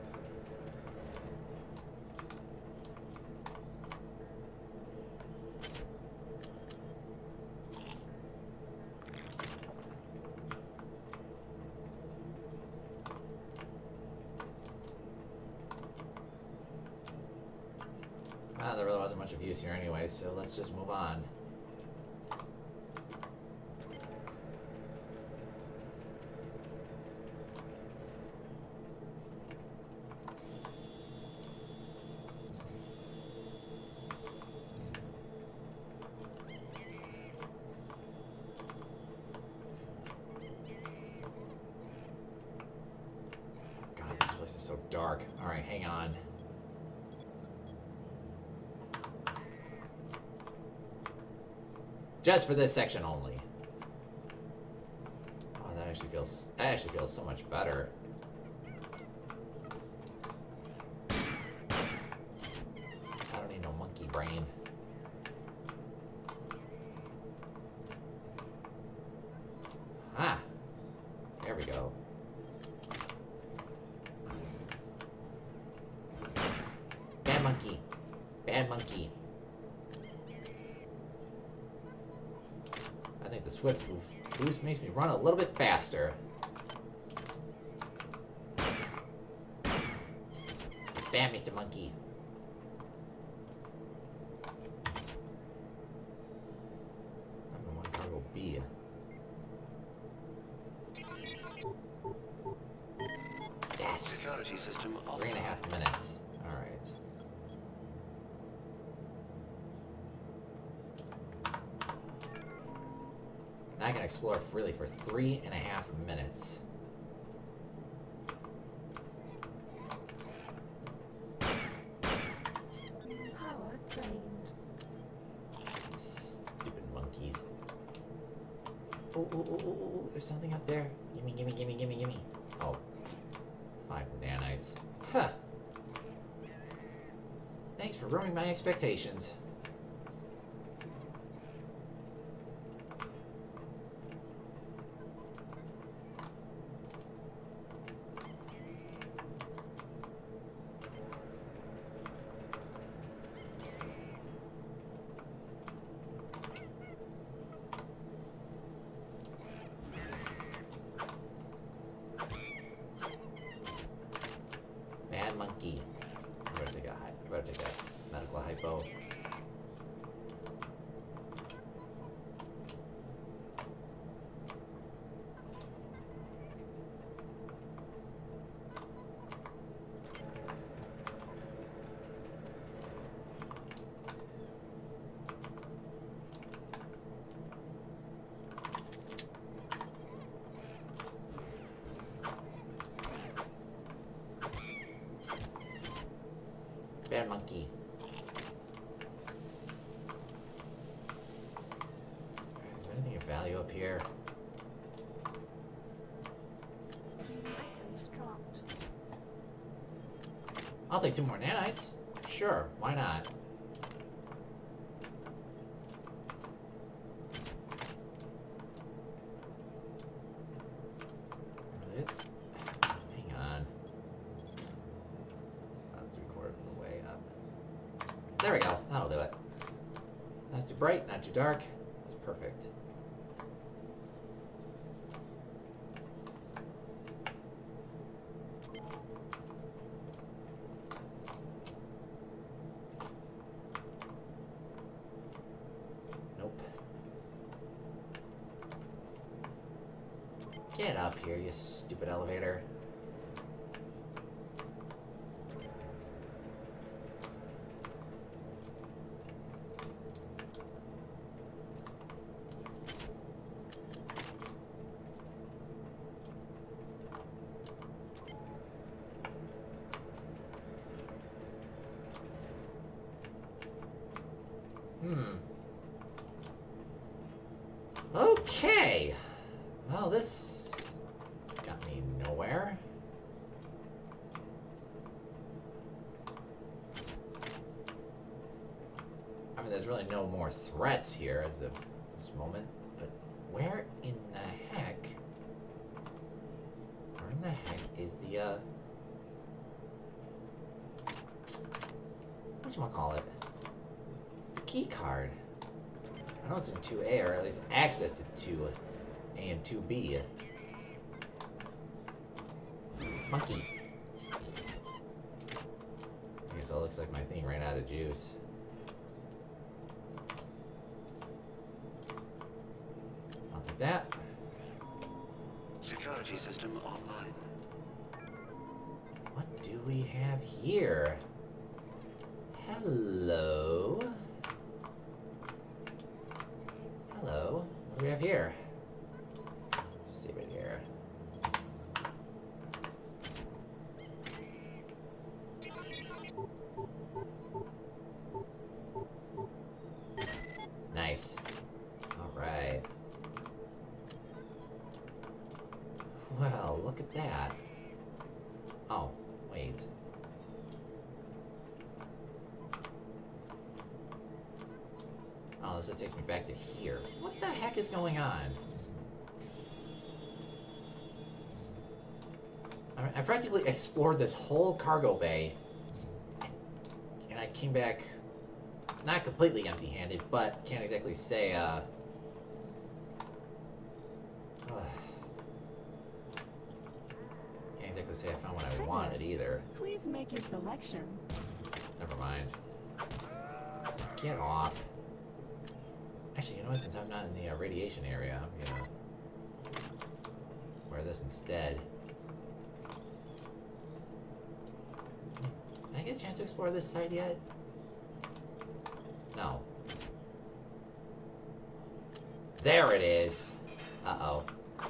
Ah, there really wasn't much of use here anyway, so let's just move on. God, this place is so dark. Alright, hang on. Just for this section only. Oh, that actually feels that actually feels so much better. I don't need no monkey brain. Ah, there we go. Bad monkey. Bad monkey. I think the swift boost makes me run a little bit faster. Bam, Mister Monkey. Number one cargo B. And I can explore freely for three and a half minutes. Power drained. Stupid monkeys. Oh, oh, oh, oh, oh, there's something up there. Gimme, gimme, gimme, gimme, gimme. Oh. Five nanites. Huh. Thanks for ruining my expectations. Bad monkey. I'm gonna take a, I'm gonna take a medical hypo. Bad monkey. Is there anything of value up here? Items dropped. I'll take two more nanites. Sure, why not? Hang on. About three quarters of the way up. There we go. That'll do it. Not too bright, not too dark. It's perfect. Nope. Get up here, you stupid elevator. Hmm. Okay. Well, this got me nowhere. I mean, there's really no more threats here as of this moment, but where in the heck, where in the heck is the, uh, whatchamacallit? The key card. I know it's in two A, or at least access to two A and two B. Monkey. I guess it looks like my thing ran out of juice. I'll take that. Security system online. What do we have here? Hello? Hello? What do we have here? Let's save it here. Nice. Alright. Well, look at that. Oh, wait. Oh, this just takes me back to here. What the heck is going on? I mean, I practically explored this whole cargo bay, and I came back not completely empty-handed, but can't exactly say, uh... can't exactly say I found what I wanted either. Please make your selection. Never mind. Get off. Actually, you know what? Since I'm not in the uh, radiation area, I'm gonna wear this instead. Did I get a chance to explore this site yet? No. There it is. Uh-oh.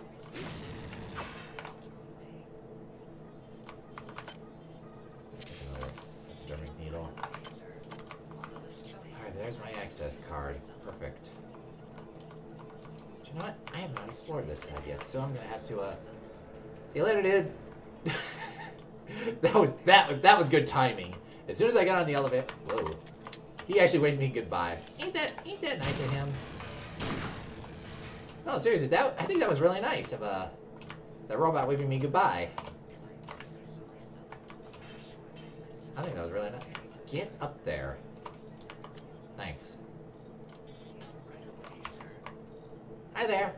Another dermic needle. Alright, there's my access card. Perfect. But you know what? I have not explored this side yet, so I'm gonna have to, uh... see you later, dude! that was, that was, that was good timing. As soon as I got on the elevator... Whoa. He actually waved me goodbye. Ain't that, ain't that nice of him? No, seriously, that, I think that was really nice of, uh... that robot waving me goodbye. I think that was really nice. Get up there. Thanks. Hi there.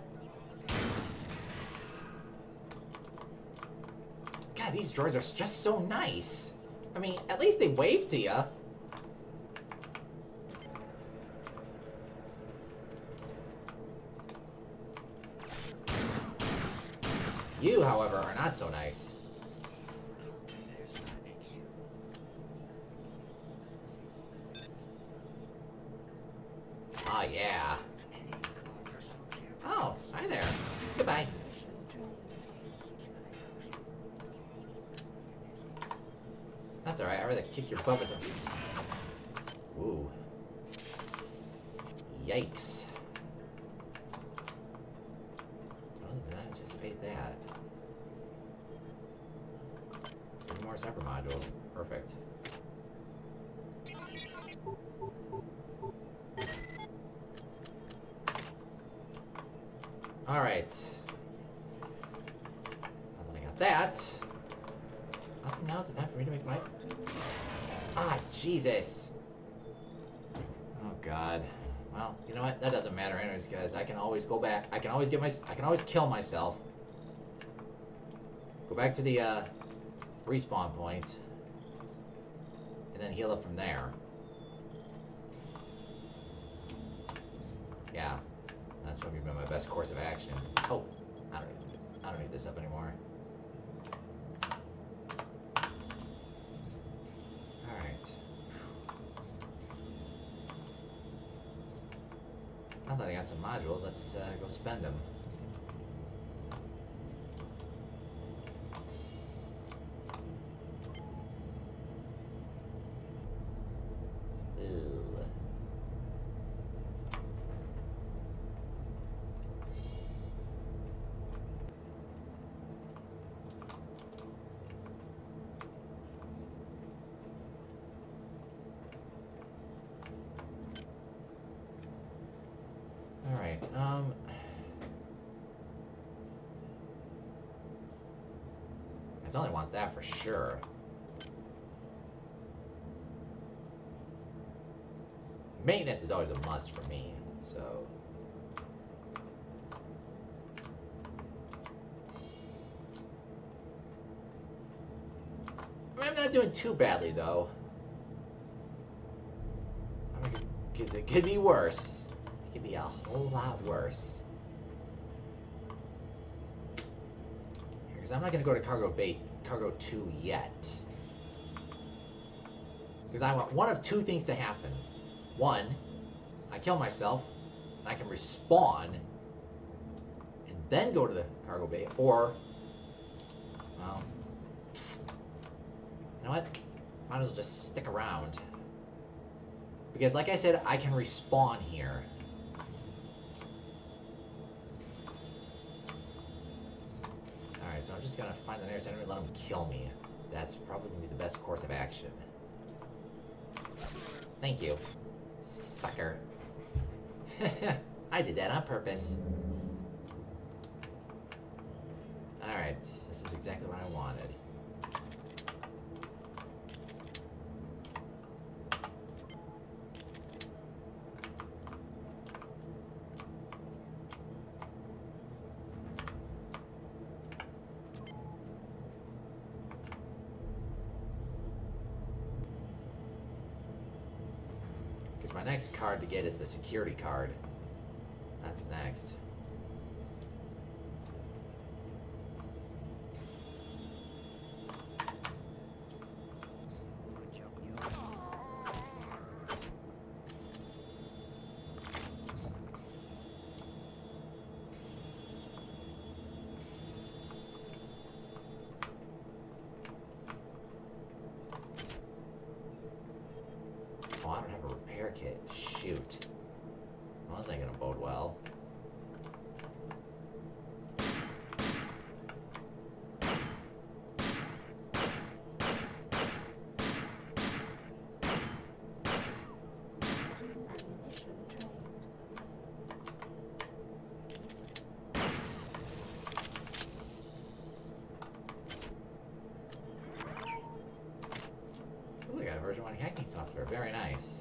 God, these droids are just so nice. I mean, at least they wave to you. You, however, are not so nice. Oh, yeah. Oh, hi there. Goodbye. That's alright, I'd rather kick your butt with them. Ooh. Yikes. I did not anticipate that. Three more cyber modules. Perfect. Alright. Now that I got that, I think now's the time for me to make my... Ah, Jesus! Oh, God. Well, you know what? That doesn't matter anyways, guys. I can always go back. I can always get my... I can always kill myself. Go back to the, uh... respawn point. And then heal up from there. Yeah. That's probably been my best course of action. Oh, I don't need, I don't need this up anymore. Alright. Now that I got some modules, let's uh, go spend them. Alright, um... I only want that for sure. Maintenance is always a must for me, so... I mean, I'm not doing too badly, though. I mean, because it could be worse. It could be a whole lot worse. Because I'm not going to go to Cargo Bay, Cargo two yet. Because I want one of two things to happen. One, I kill myself, and I can respawn, and then go to the Cargo Bay, or, well, you know what? Might as well just stick around. Because, like I said, I can respawn here. Alright, so I'm just gonna find the nearest enemy and let him kill me. That's probably gonna be the best course of action. Thank you. Sucker. I did that on purpose. Alright, this is exactly what I wanted. My next card to get is the security card. That's next. kit. Shoot. Well, this ain't gonna bode well. Ooh, we got a version one hacking software. Very nice.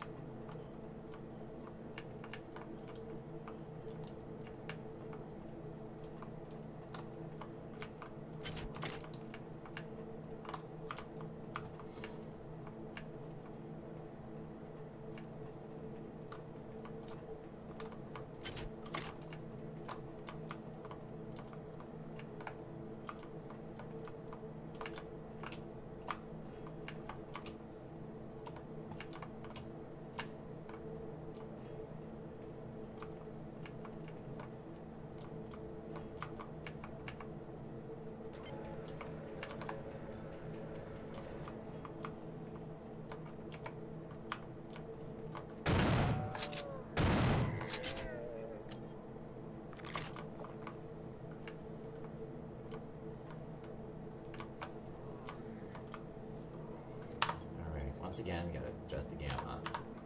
Once again, gotta adjust the gamma.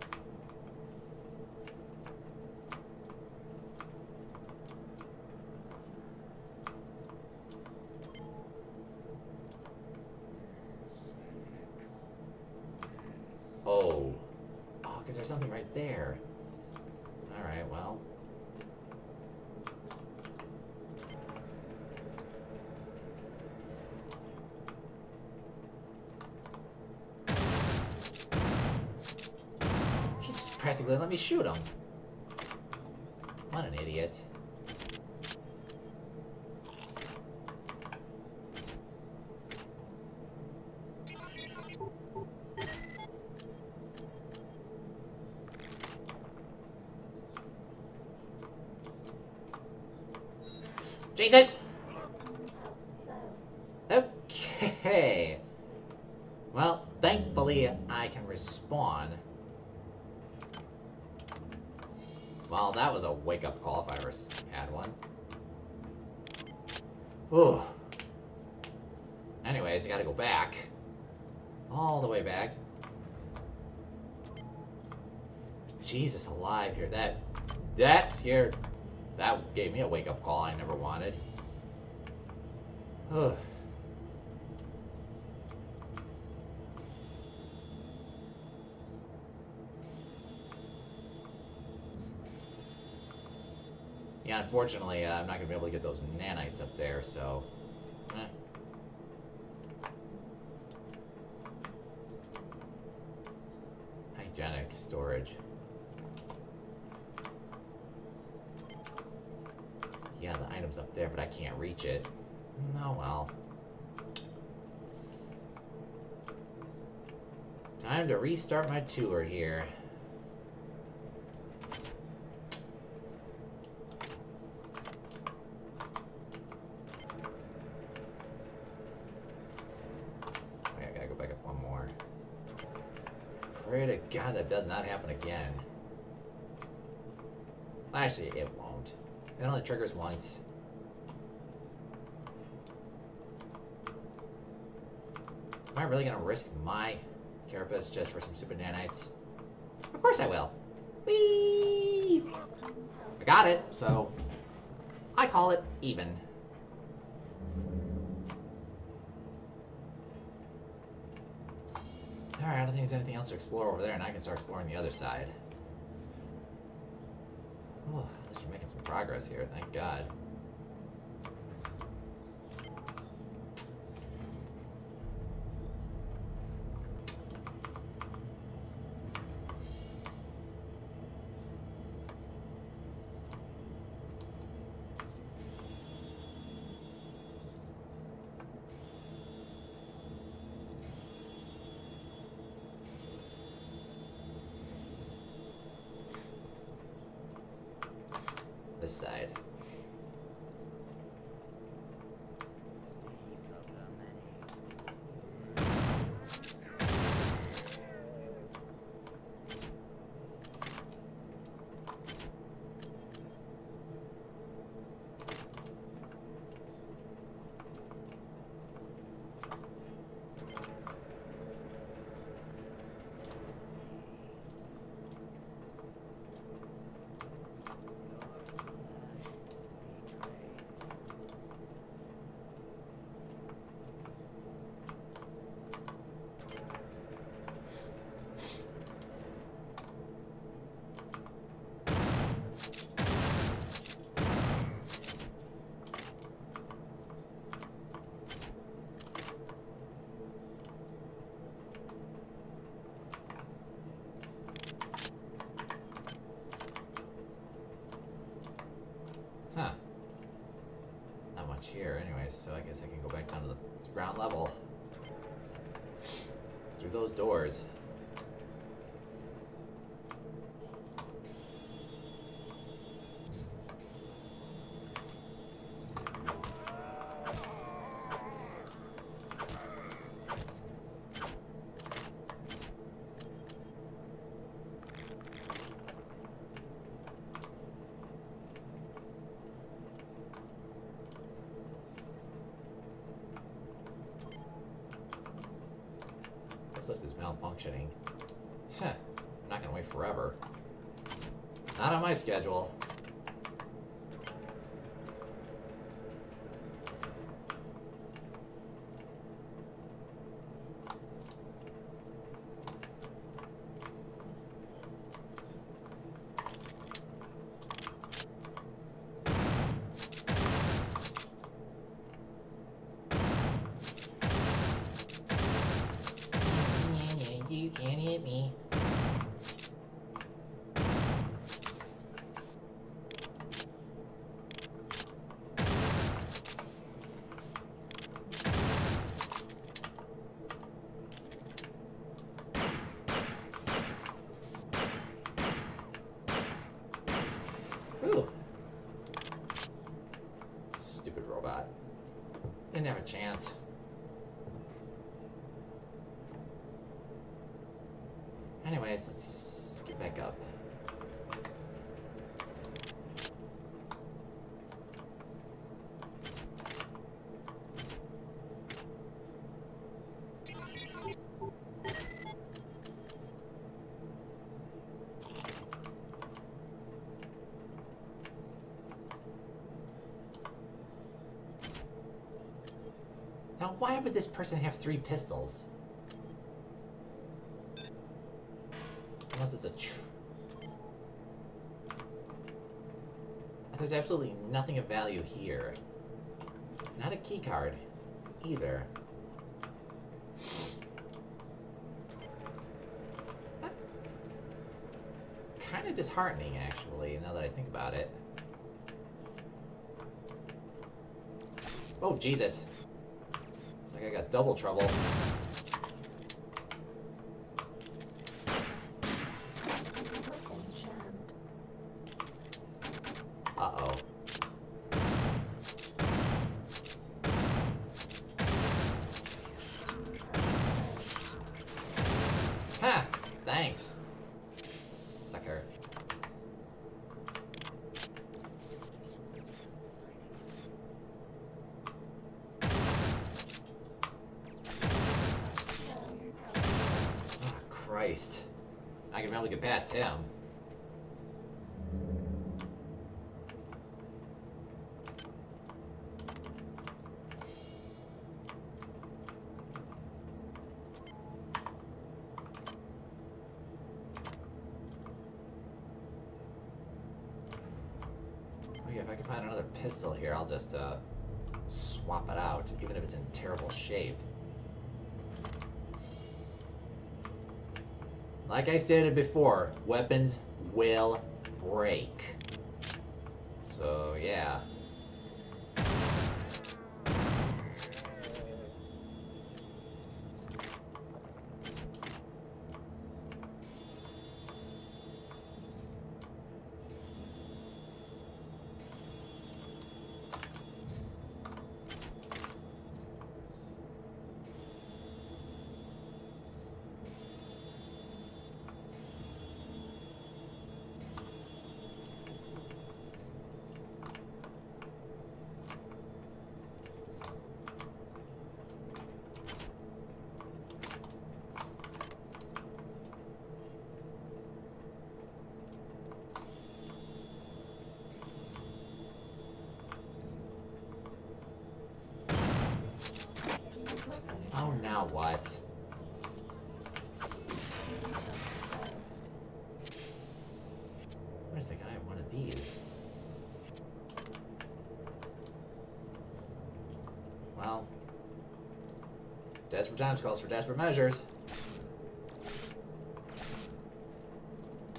Oh. Oh, because there's something right there. Alright, well. Practically let me shoot him. What an idiot. Jesus! Okay. Well, thankfully I can respawn. Well, that was a wake-up call if I ever had one. Ooh. Anyways, I gotta go back. All the way back. Jesus alive here. That... That scared... That gave me a wake-up call I never wanted. Ugh. Yeah, unfortunately, uh, I'm not going to be able to get those nanites up there, so... Eh. Hygienic storage. Yeah, the item's up there, but I can't reach it. Oh well. Time to restart my tour here. Pray to God that does not happen again. Actually, it won't. It only triggers once. Am I really gonna risk my carapace just for some super nanites? Of course I will. Whee! I got it, so I call it even. Alright, I don't think there's anything else to explore over there, and I can start exploring the other side. Oh, at least we're making some progress here, thank God. This side. much here anyways, so I guess I can go back down to the ground level. Through those doors. This lift is malfunctioning. Heh, I'm not gonna wait forever. Not on my schedule. You can't hit me. Ooh. Stupid robot. Didn't have a chance. Anyways, let's get back up. Now, why would this person have three pistols? Unless it's a tr There's absolutely nothing of value here. Not a key card either. That's kind of disheartening, actually, now that I think about it. Oh, Jesus. It's like I got double trouble. Uh-oh. Ha! Thanks. Sucker. Oh, Christ. I can barely get past him. Okay, if I can find another pistol here, I'll just uh, swap it out, even if it's in terrible shape. Like I stated before, weapons will break. So, yeah. Oh, now what? Wait a second, I have one of these. Well, desperate times calls for desperate measures.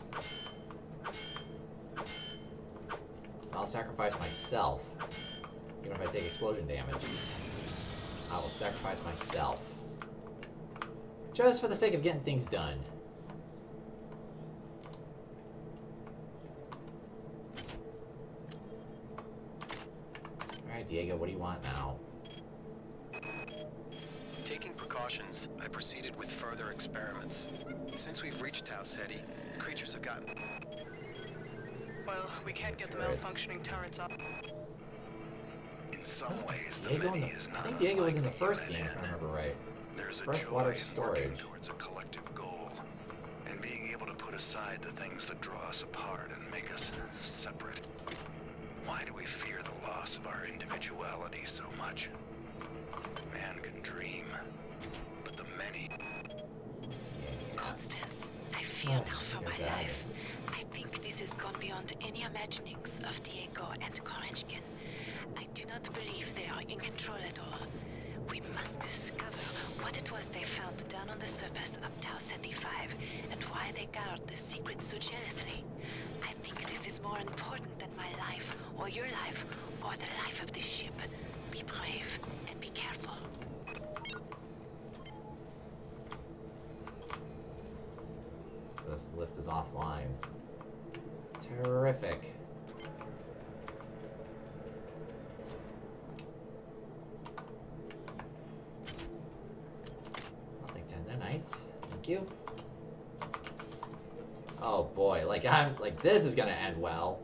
So I'll sacrifice myself. Even if I take explosion damage. I will sacrifice myself. Just for the sake of getting things done. Alright, Diego, what do you want now? Taking precautions, I proceeded with further experiments. Since we've reached Tau Ceti, creatures have gotten... Well, we can't get the Turrets. malfunctioning turrets up. In some ways, the Diego in many the, is I not think Diego was in the unlike first the game, if I human. remember right. There's a Freshwater joy in working storage. towards a collective goal, and being able to put aside the things that draw us apart and make us separate. Why do we fear the loss of our individuality so much? Man can dream, but the many... Constance, I fear Oh, now for my exactly. life. I think this has gone beyond any imaginings of Diego and Korenchkin. I do not believe they are in control at all. We must discover what it was they found down on the surface of Tau Ceti five and why they guard the secret so jealously. I think this is more important than my life, or your life, or the life of this ship. Be brave and be careful. So this lift is offline. Terrific. I'll take ten nanites. Thank you. Oh boy, like I'm like this is gonna end well.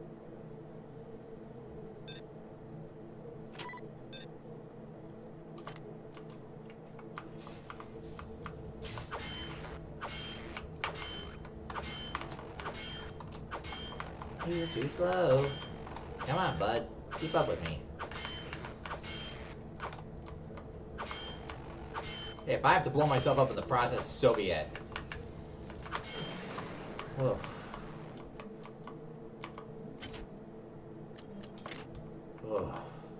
You're too slow. Come on, bud. Keep up with me. Hey, if I have to blow myself up in the process, so be it. Whoa. Whoa.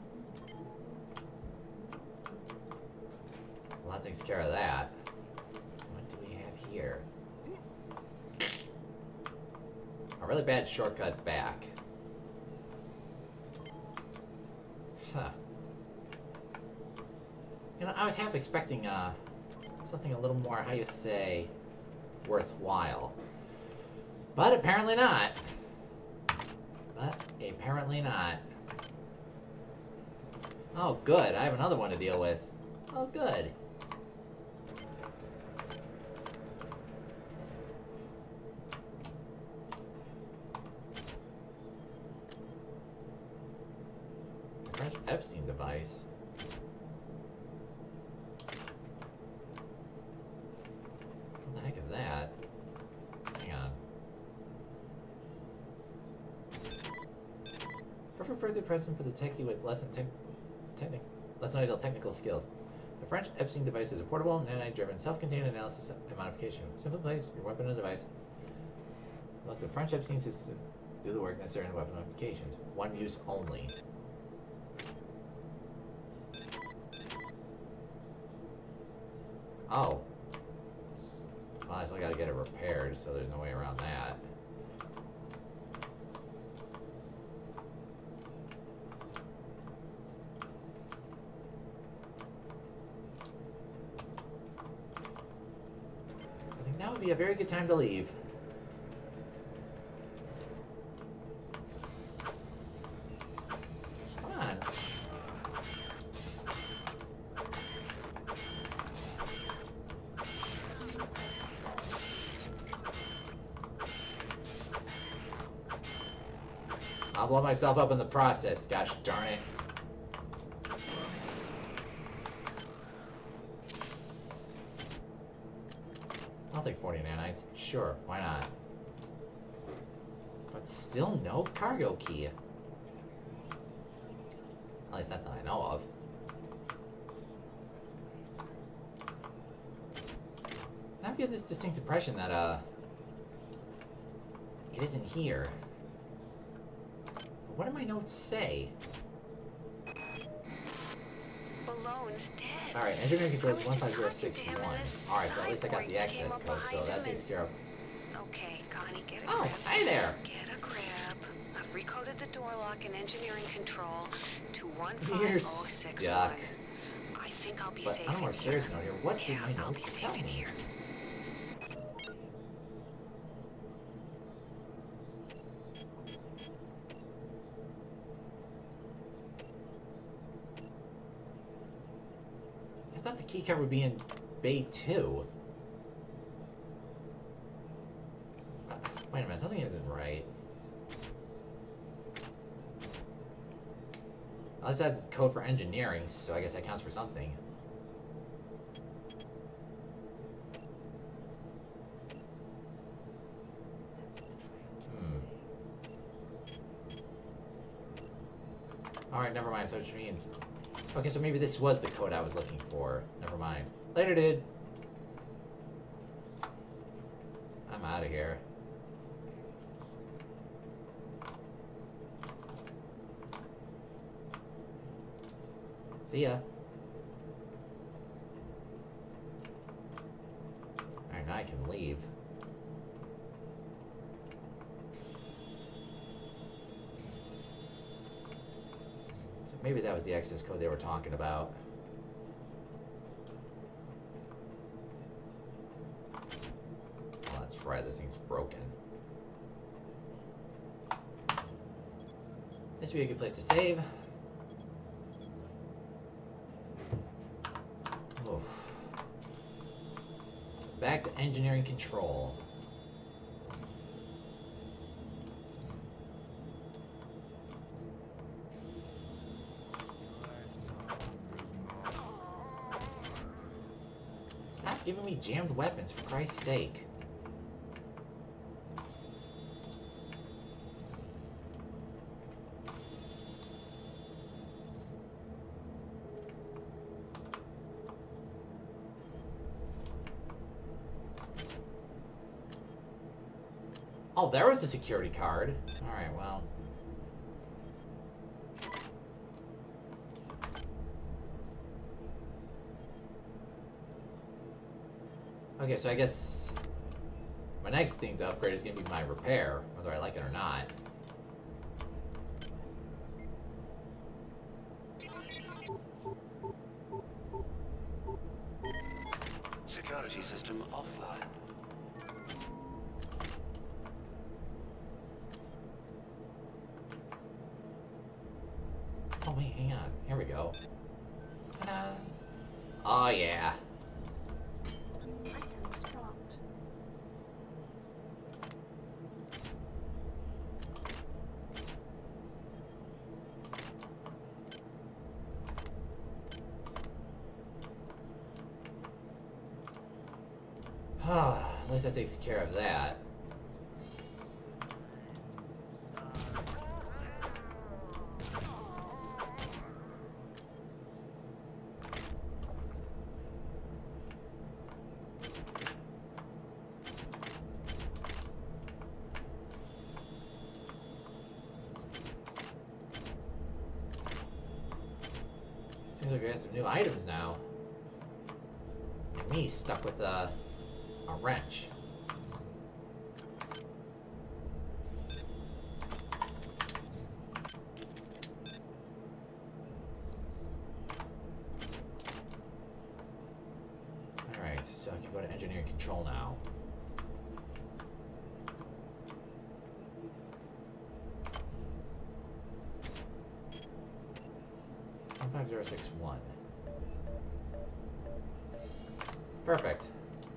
Well, that takes care of that. What do we have here? A really bad shortcut back. Huh. You know, I was half expecting uh, something a little more, how you say, worthwhile. But apparently not. But apparently not. Oh, good. I have another one to deal with. Oh, good. French Epstein device. What the heck is that? Hang on. Perfect birthday present for the techie with less than tech, technic, less than ideal technical skills. The French Epstein device is a portable, nanite-driven, self-contained analysis and modification. Simply place your weapon and device. Let the French Epstein system do the work necessary in weapon modifications. One use only. Oh. Well, I still gotta get it repaired, so there's no way around that. I think that would be a very good time to leave. Come on. I'll blow myself up in the process, gosh darn it. I'll take forty nanites. Sure, why not? But still no cargo key. At least not that I know of. And I get this distinct impression that, uh... it isn't here. What do my notes say? Balloon's dead. Alright, engineering controls I was one just five zero six talking to him one. and this Alright, so at least I got the cyborg access came up code, so behind that him takes and- care of... Okay, Connie, get a Oh, grip. hi there! Get a grip. I've recoded the door lock and engineering control to one You're five oh six one. stuck. I think I'll be But safe on a more in serious here. note here, what did Yeah, my I'll be notes safe tell in me? here. I thought the key card would be in Bay two. Uh, wait a minute, something isn't right. I also had code for engineering, so I guess that counts for something. Hmm. Alright, never mind, so which means... Okay, so maybe this was the code I was looking for. Never mind. Later, dude. I'm out of here. See ya. Alright, now I can leave. So maybe that was the access code they were talking about. Oh, that's right, this thing's broken. This would be a good place to save. Oof. So back to engineering control. Stop giving me jammed weapons, for Christ's sake. Oh, there was the security card. Alright, well. Okay, so I guess my next thing to upgrade is going to be my repair, whether I like it or not. Security system offline. Oh, wait, hang on. Here we go. Ta-da! Oh, yeah. Items dropped. At least that takes care of that. Seems like we got some new items now. And me stuck with a, a wrench. Alright, so I can go to engineering control now. one five zero six one. Perfect.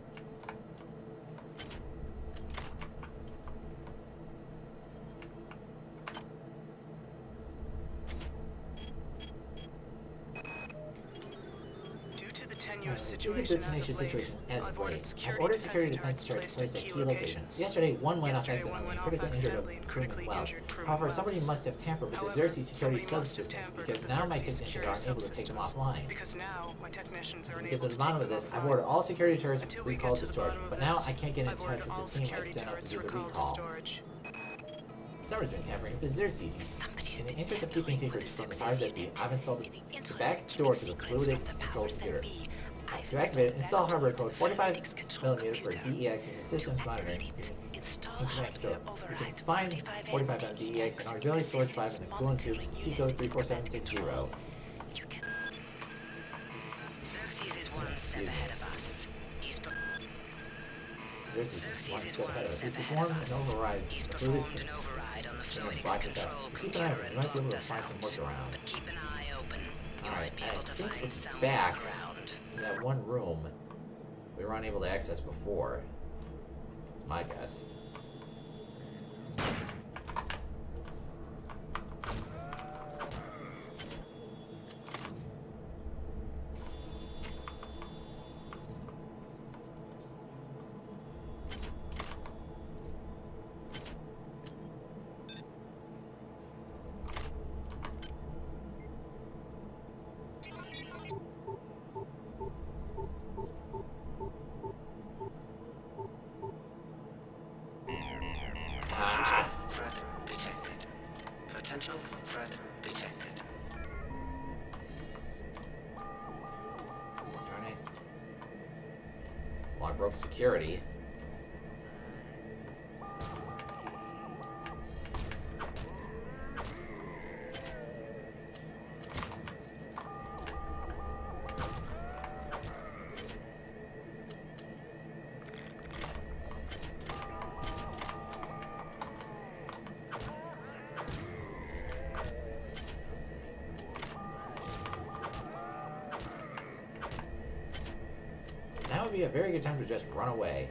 Due to the tenuous Due to the situation as tenacious of late, situation as I've of ordered late, I've security ordered security defense defense turrets turrets placed at placed at key key locations. locations. Yesterday, one went off Yesterday, one accidentally, went off critically injured accidentally a and crewman critically well. injured crewman However, somebody wells. must have tampered with the However, Xerxes security somebody must have subsystem, tampered because with the now my Xerxes technicians security aren't able to take them subsystems. offline. Because now my technicians are To unable get to to the bottom take of this, them I've offline. ordered all security turrets Until we get recalled to to the storage, bottom of but now this, I can't get in I've touch ordered with all the team I security sent out to turrets do the recalled to recall. storage. Someone's been tampering with the Xerxes. Somebody's In the been interest of tampering keeping with secrets the from the Xerxes powers that be, unit. I've installed In the the interest back of door keeping to the secrets from Fluidix the control powers that computer. be, I've To activate it, install installed hardware that code door to the forty-five Fluidix control millimeter for computer. D E X in the system's I've monitoring activated it. Install Internet store. hardware You override can find forty-five M D E X and auxiliary storage five in the coolant tubes. Key code three four seven six zero. Xerxes is one step ahead of us. He's per- Xerxes Xerxes is one is step one ahead of us. step He ahead of performed an us. override. He's through this performed an override on the can fluidics block us out. control Keep an eye computer open. and You might be able locked to us find out. some workaround. But keep an eye open. You Alright, might be I able to think find it's some back workaround. in that one room we were unable to access before. That's my guess. Ah! Threat detected. Potential threat detected. Darn it. Well, I broke security. Now would be a very good time to just run away.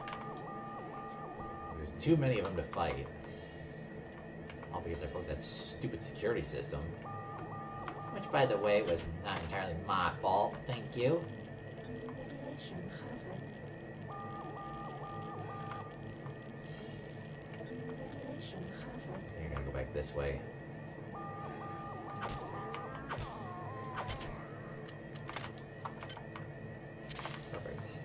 There's too many of them to fight. All because I broke that stupid security system. Which, by the way, was not entirely my fault. Thank you. Radiation hazard. Radiation hazard. You're gonna go back this way. Perfect.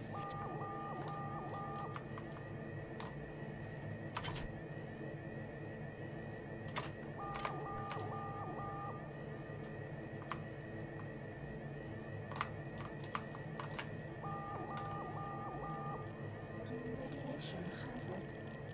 Radiation hazard.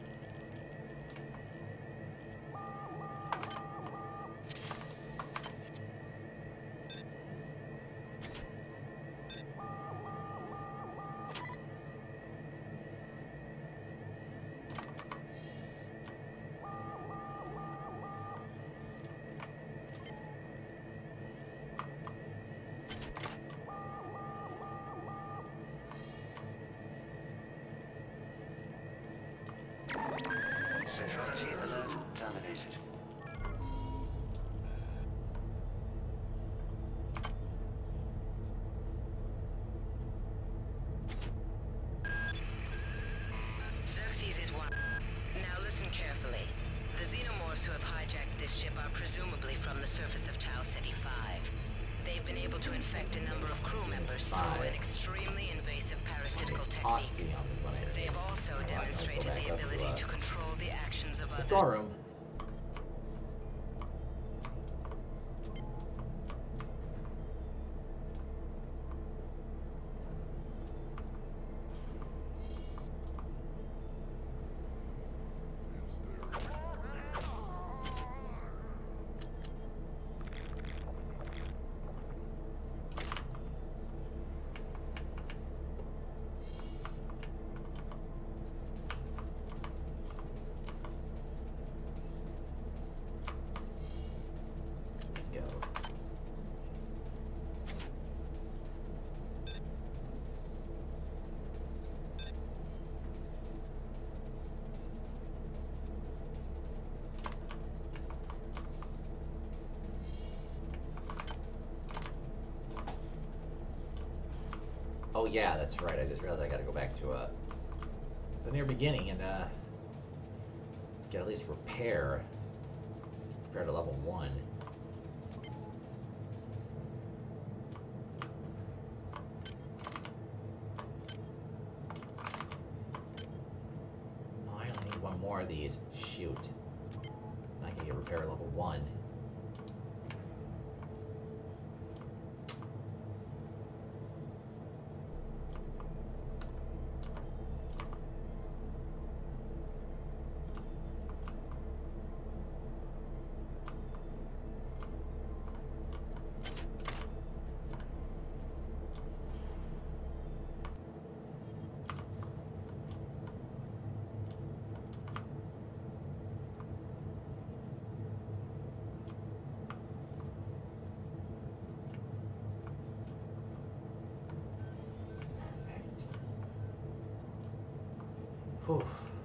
Security alert terminated. Xerxes is one. Now listen carefully. The xenomorphs who have hijacked this ship are presumably from the surface of Tau Ceti five. They've been able to infect a number of crew members through an extremely invasive parasitical technique. Osceon is what I need. They've also Alright, let's go demonstrated back the up to, ability uh, to control the actions of the others. storeroom. Go. Oh yeah, that's right. I just realized I gotta go back to uh, the near beginning and uh, get at least repair. Repair to level one. Oh, I only need one more of these. Shoot. I can get repair level one. Whew.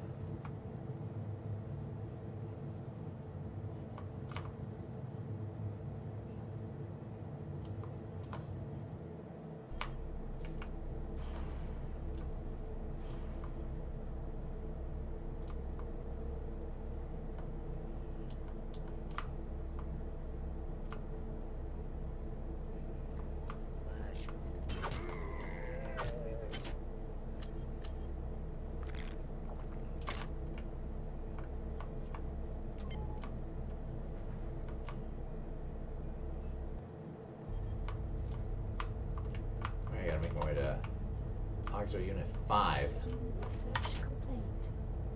I gotta make my way to Oxford Unit five. Research complete.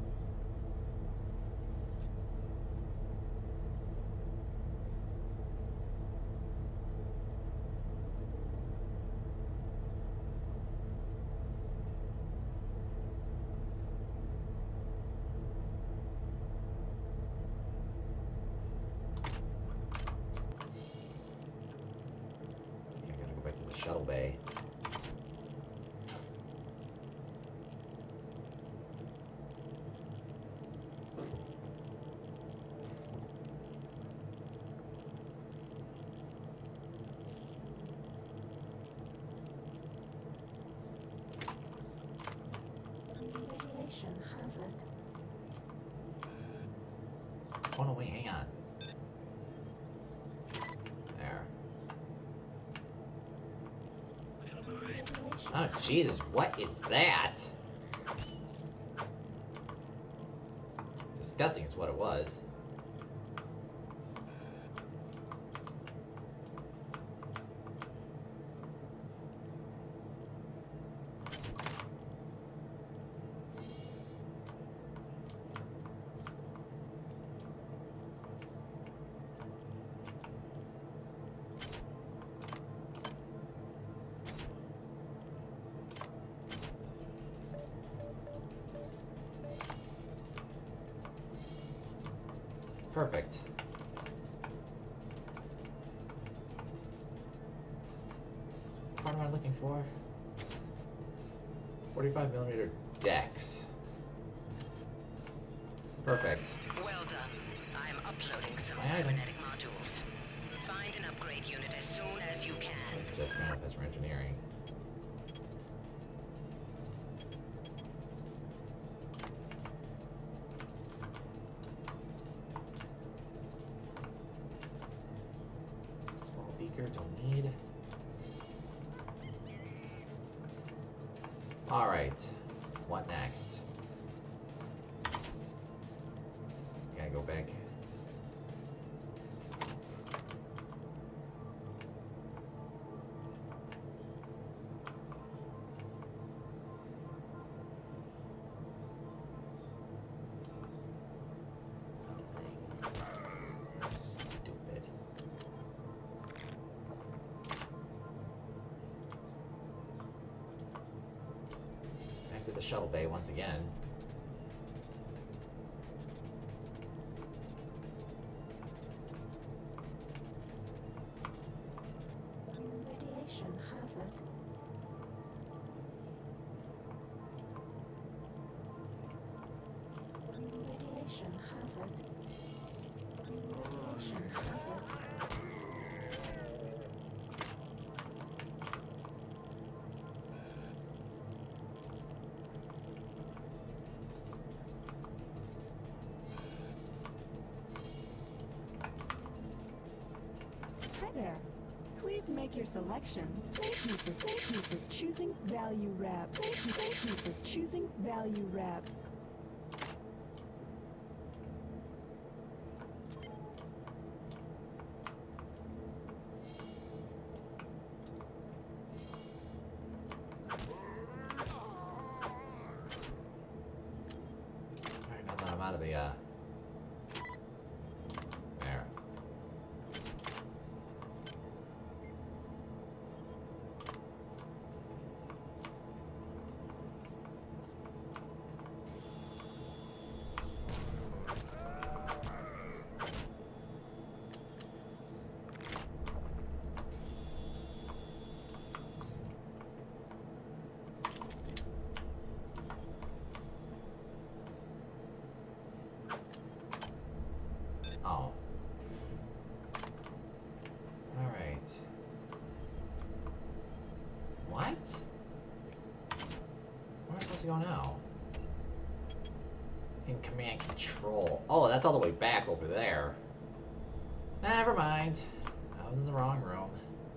I think I gotta go back to the shuttle bay. Radiation hazard. Oh no, wait, hang on. There. Radiation Oh, Jesus, what is that? Disgusting is what it was. Perfect. What am I looking for? forty-five millimeter decks. Perfect. Well done. I am uploading some My item. cybernetic modules. Find an upgrade unit as soon as you can. It's just manifest for engineering. Small beaker, don't need. Alright. What next? Gotta go back. Stupid. Back to the shuttle bay once again. Radiation hazard. Radiation hazard. Radiation hazard. Hi there. Please make your selection. Thank you for, thank you for choosing Value Wrap. Thank you, thank you for choosing Value Wrap. Alright, now that I'm out of the, uh... there. What? Where am I supposed to go now? In command control. Oh, that's all the way back over there. Never mind. I was in the wrong room.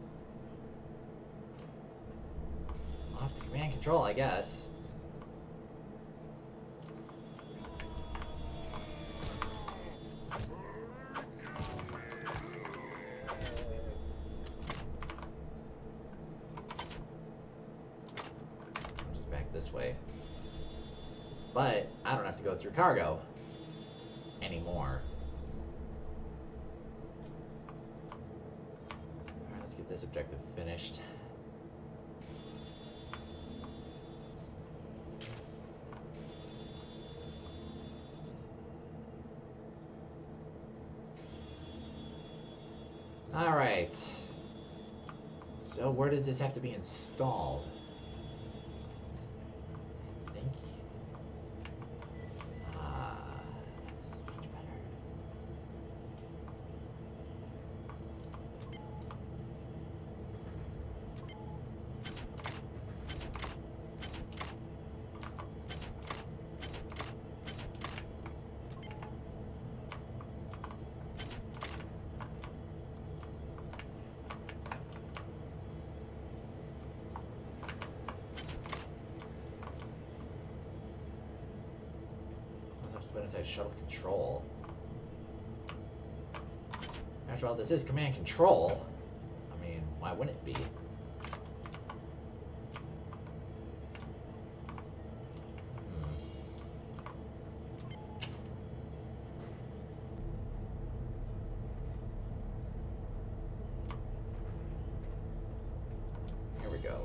Off to command control, I guess. Just back this way. But I don't have to go through cargo anymore. Alright, let's get this objective finished. Alright. So where does this have to be installed? I think. Ah, that's much better. Put inside shuttle control. After all, this is command control. I mean, why wouldn't it be? Hmm. Here we go.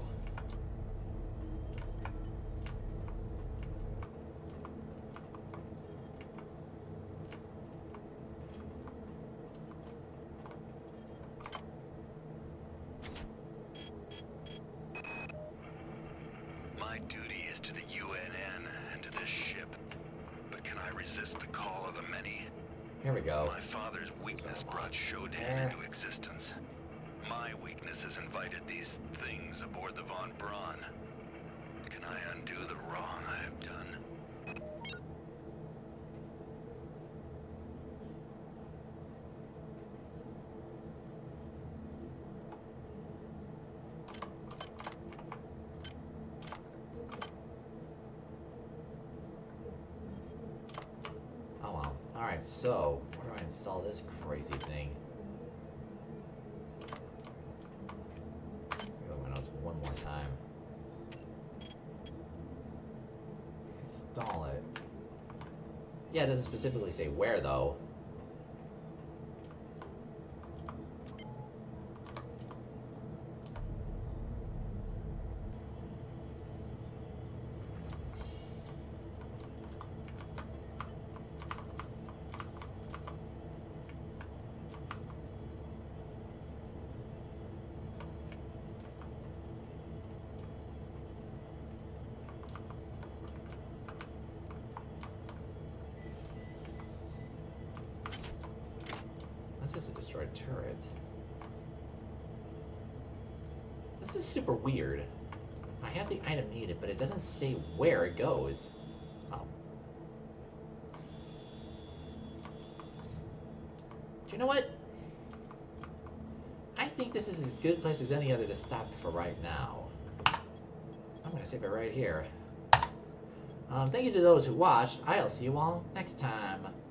My duty is to the U N N and to this ship. But can I resist the call of the many? Here we go. My father's weakness brought Shodan into existence. My weakness has invited these things aboard the Von Braun. Can I undo the wrong I have done? Oh well. Alright, so where do I install this crazy thing? Look at my notes one more time. Install it. Yeah, it doesn't specifically say where though. That's just a destroyed turret. This is super weird. I have the item needed, but it doesn't say where it goes. Oh. Do you know what? I think this is as good a place as any other to stop for right now. I'm gonna save it right here. Um, thank you to those who watched. I'll see you all next time.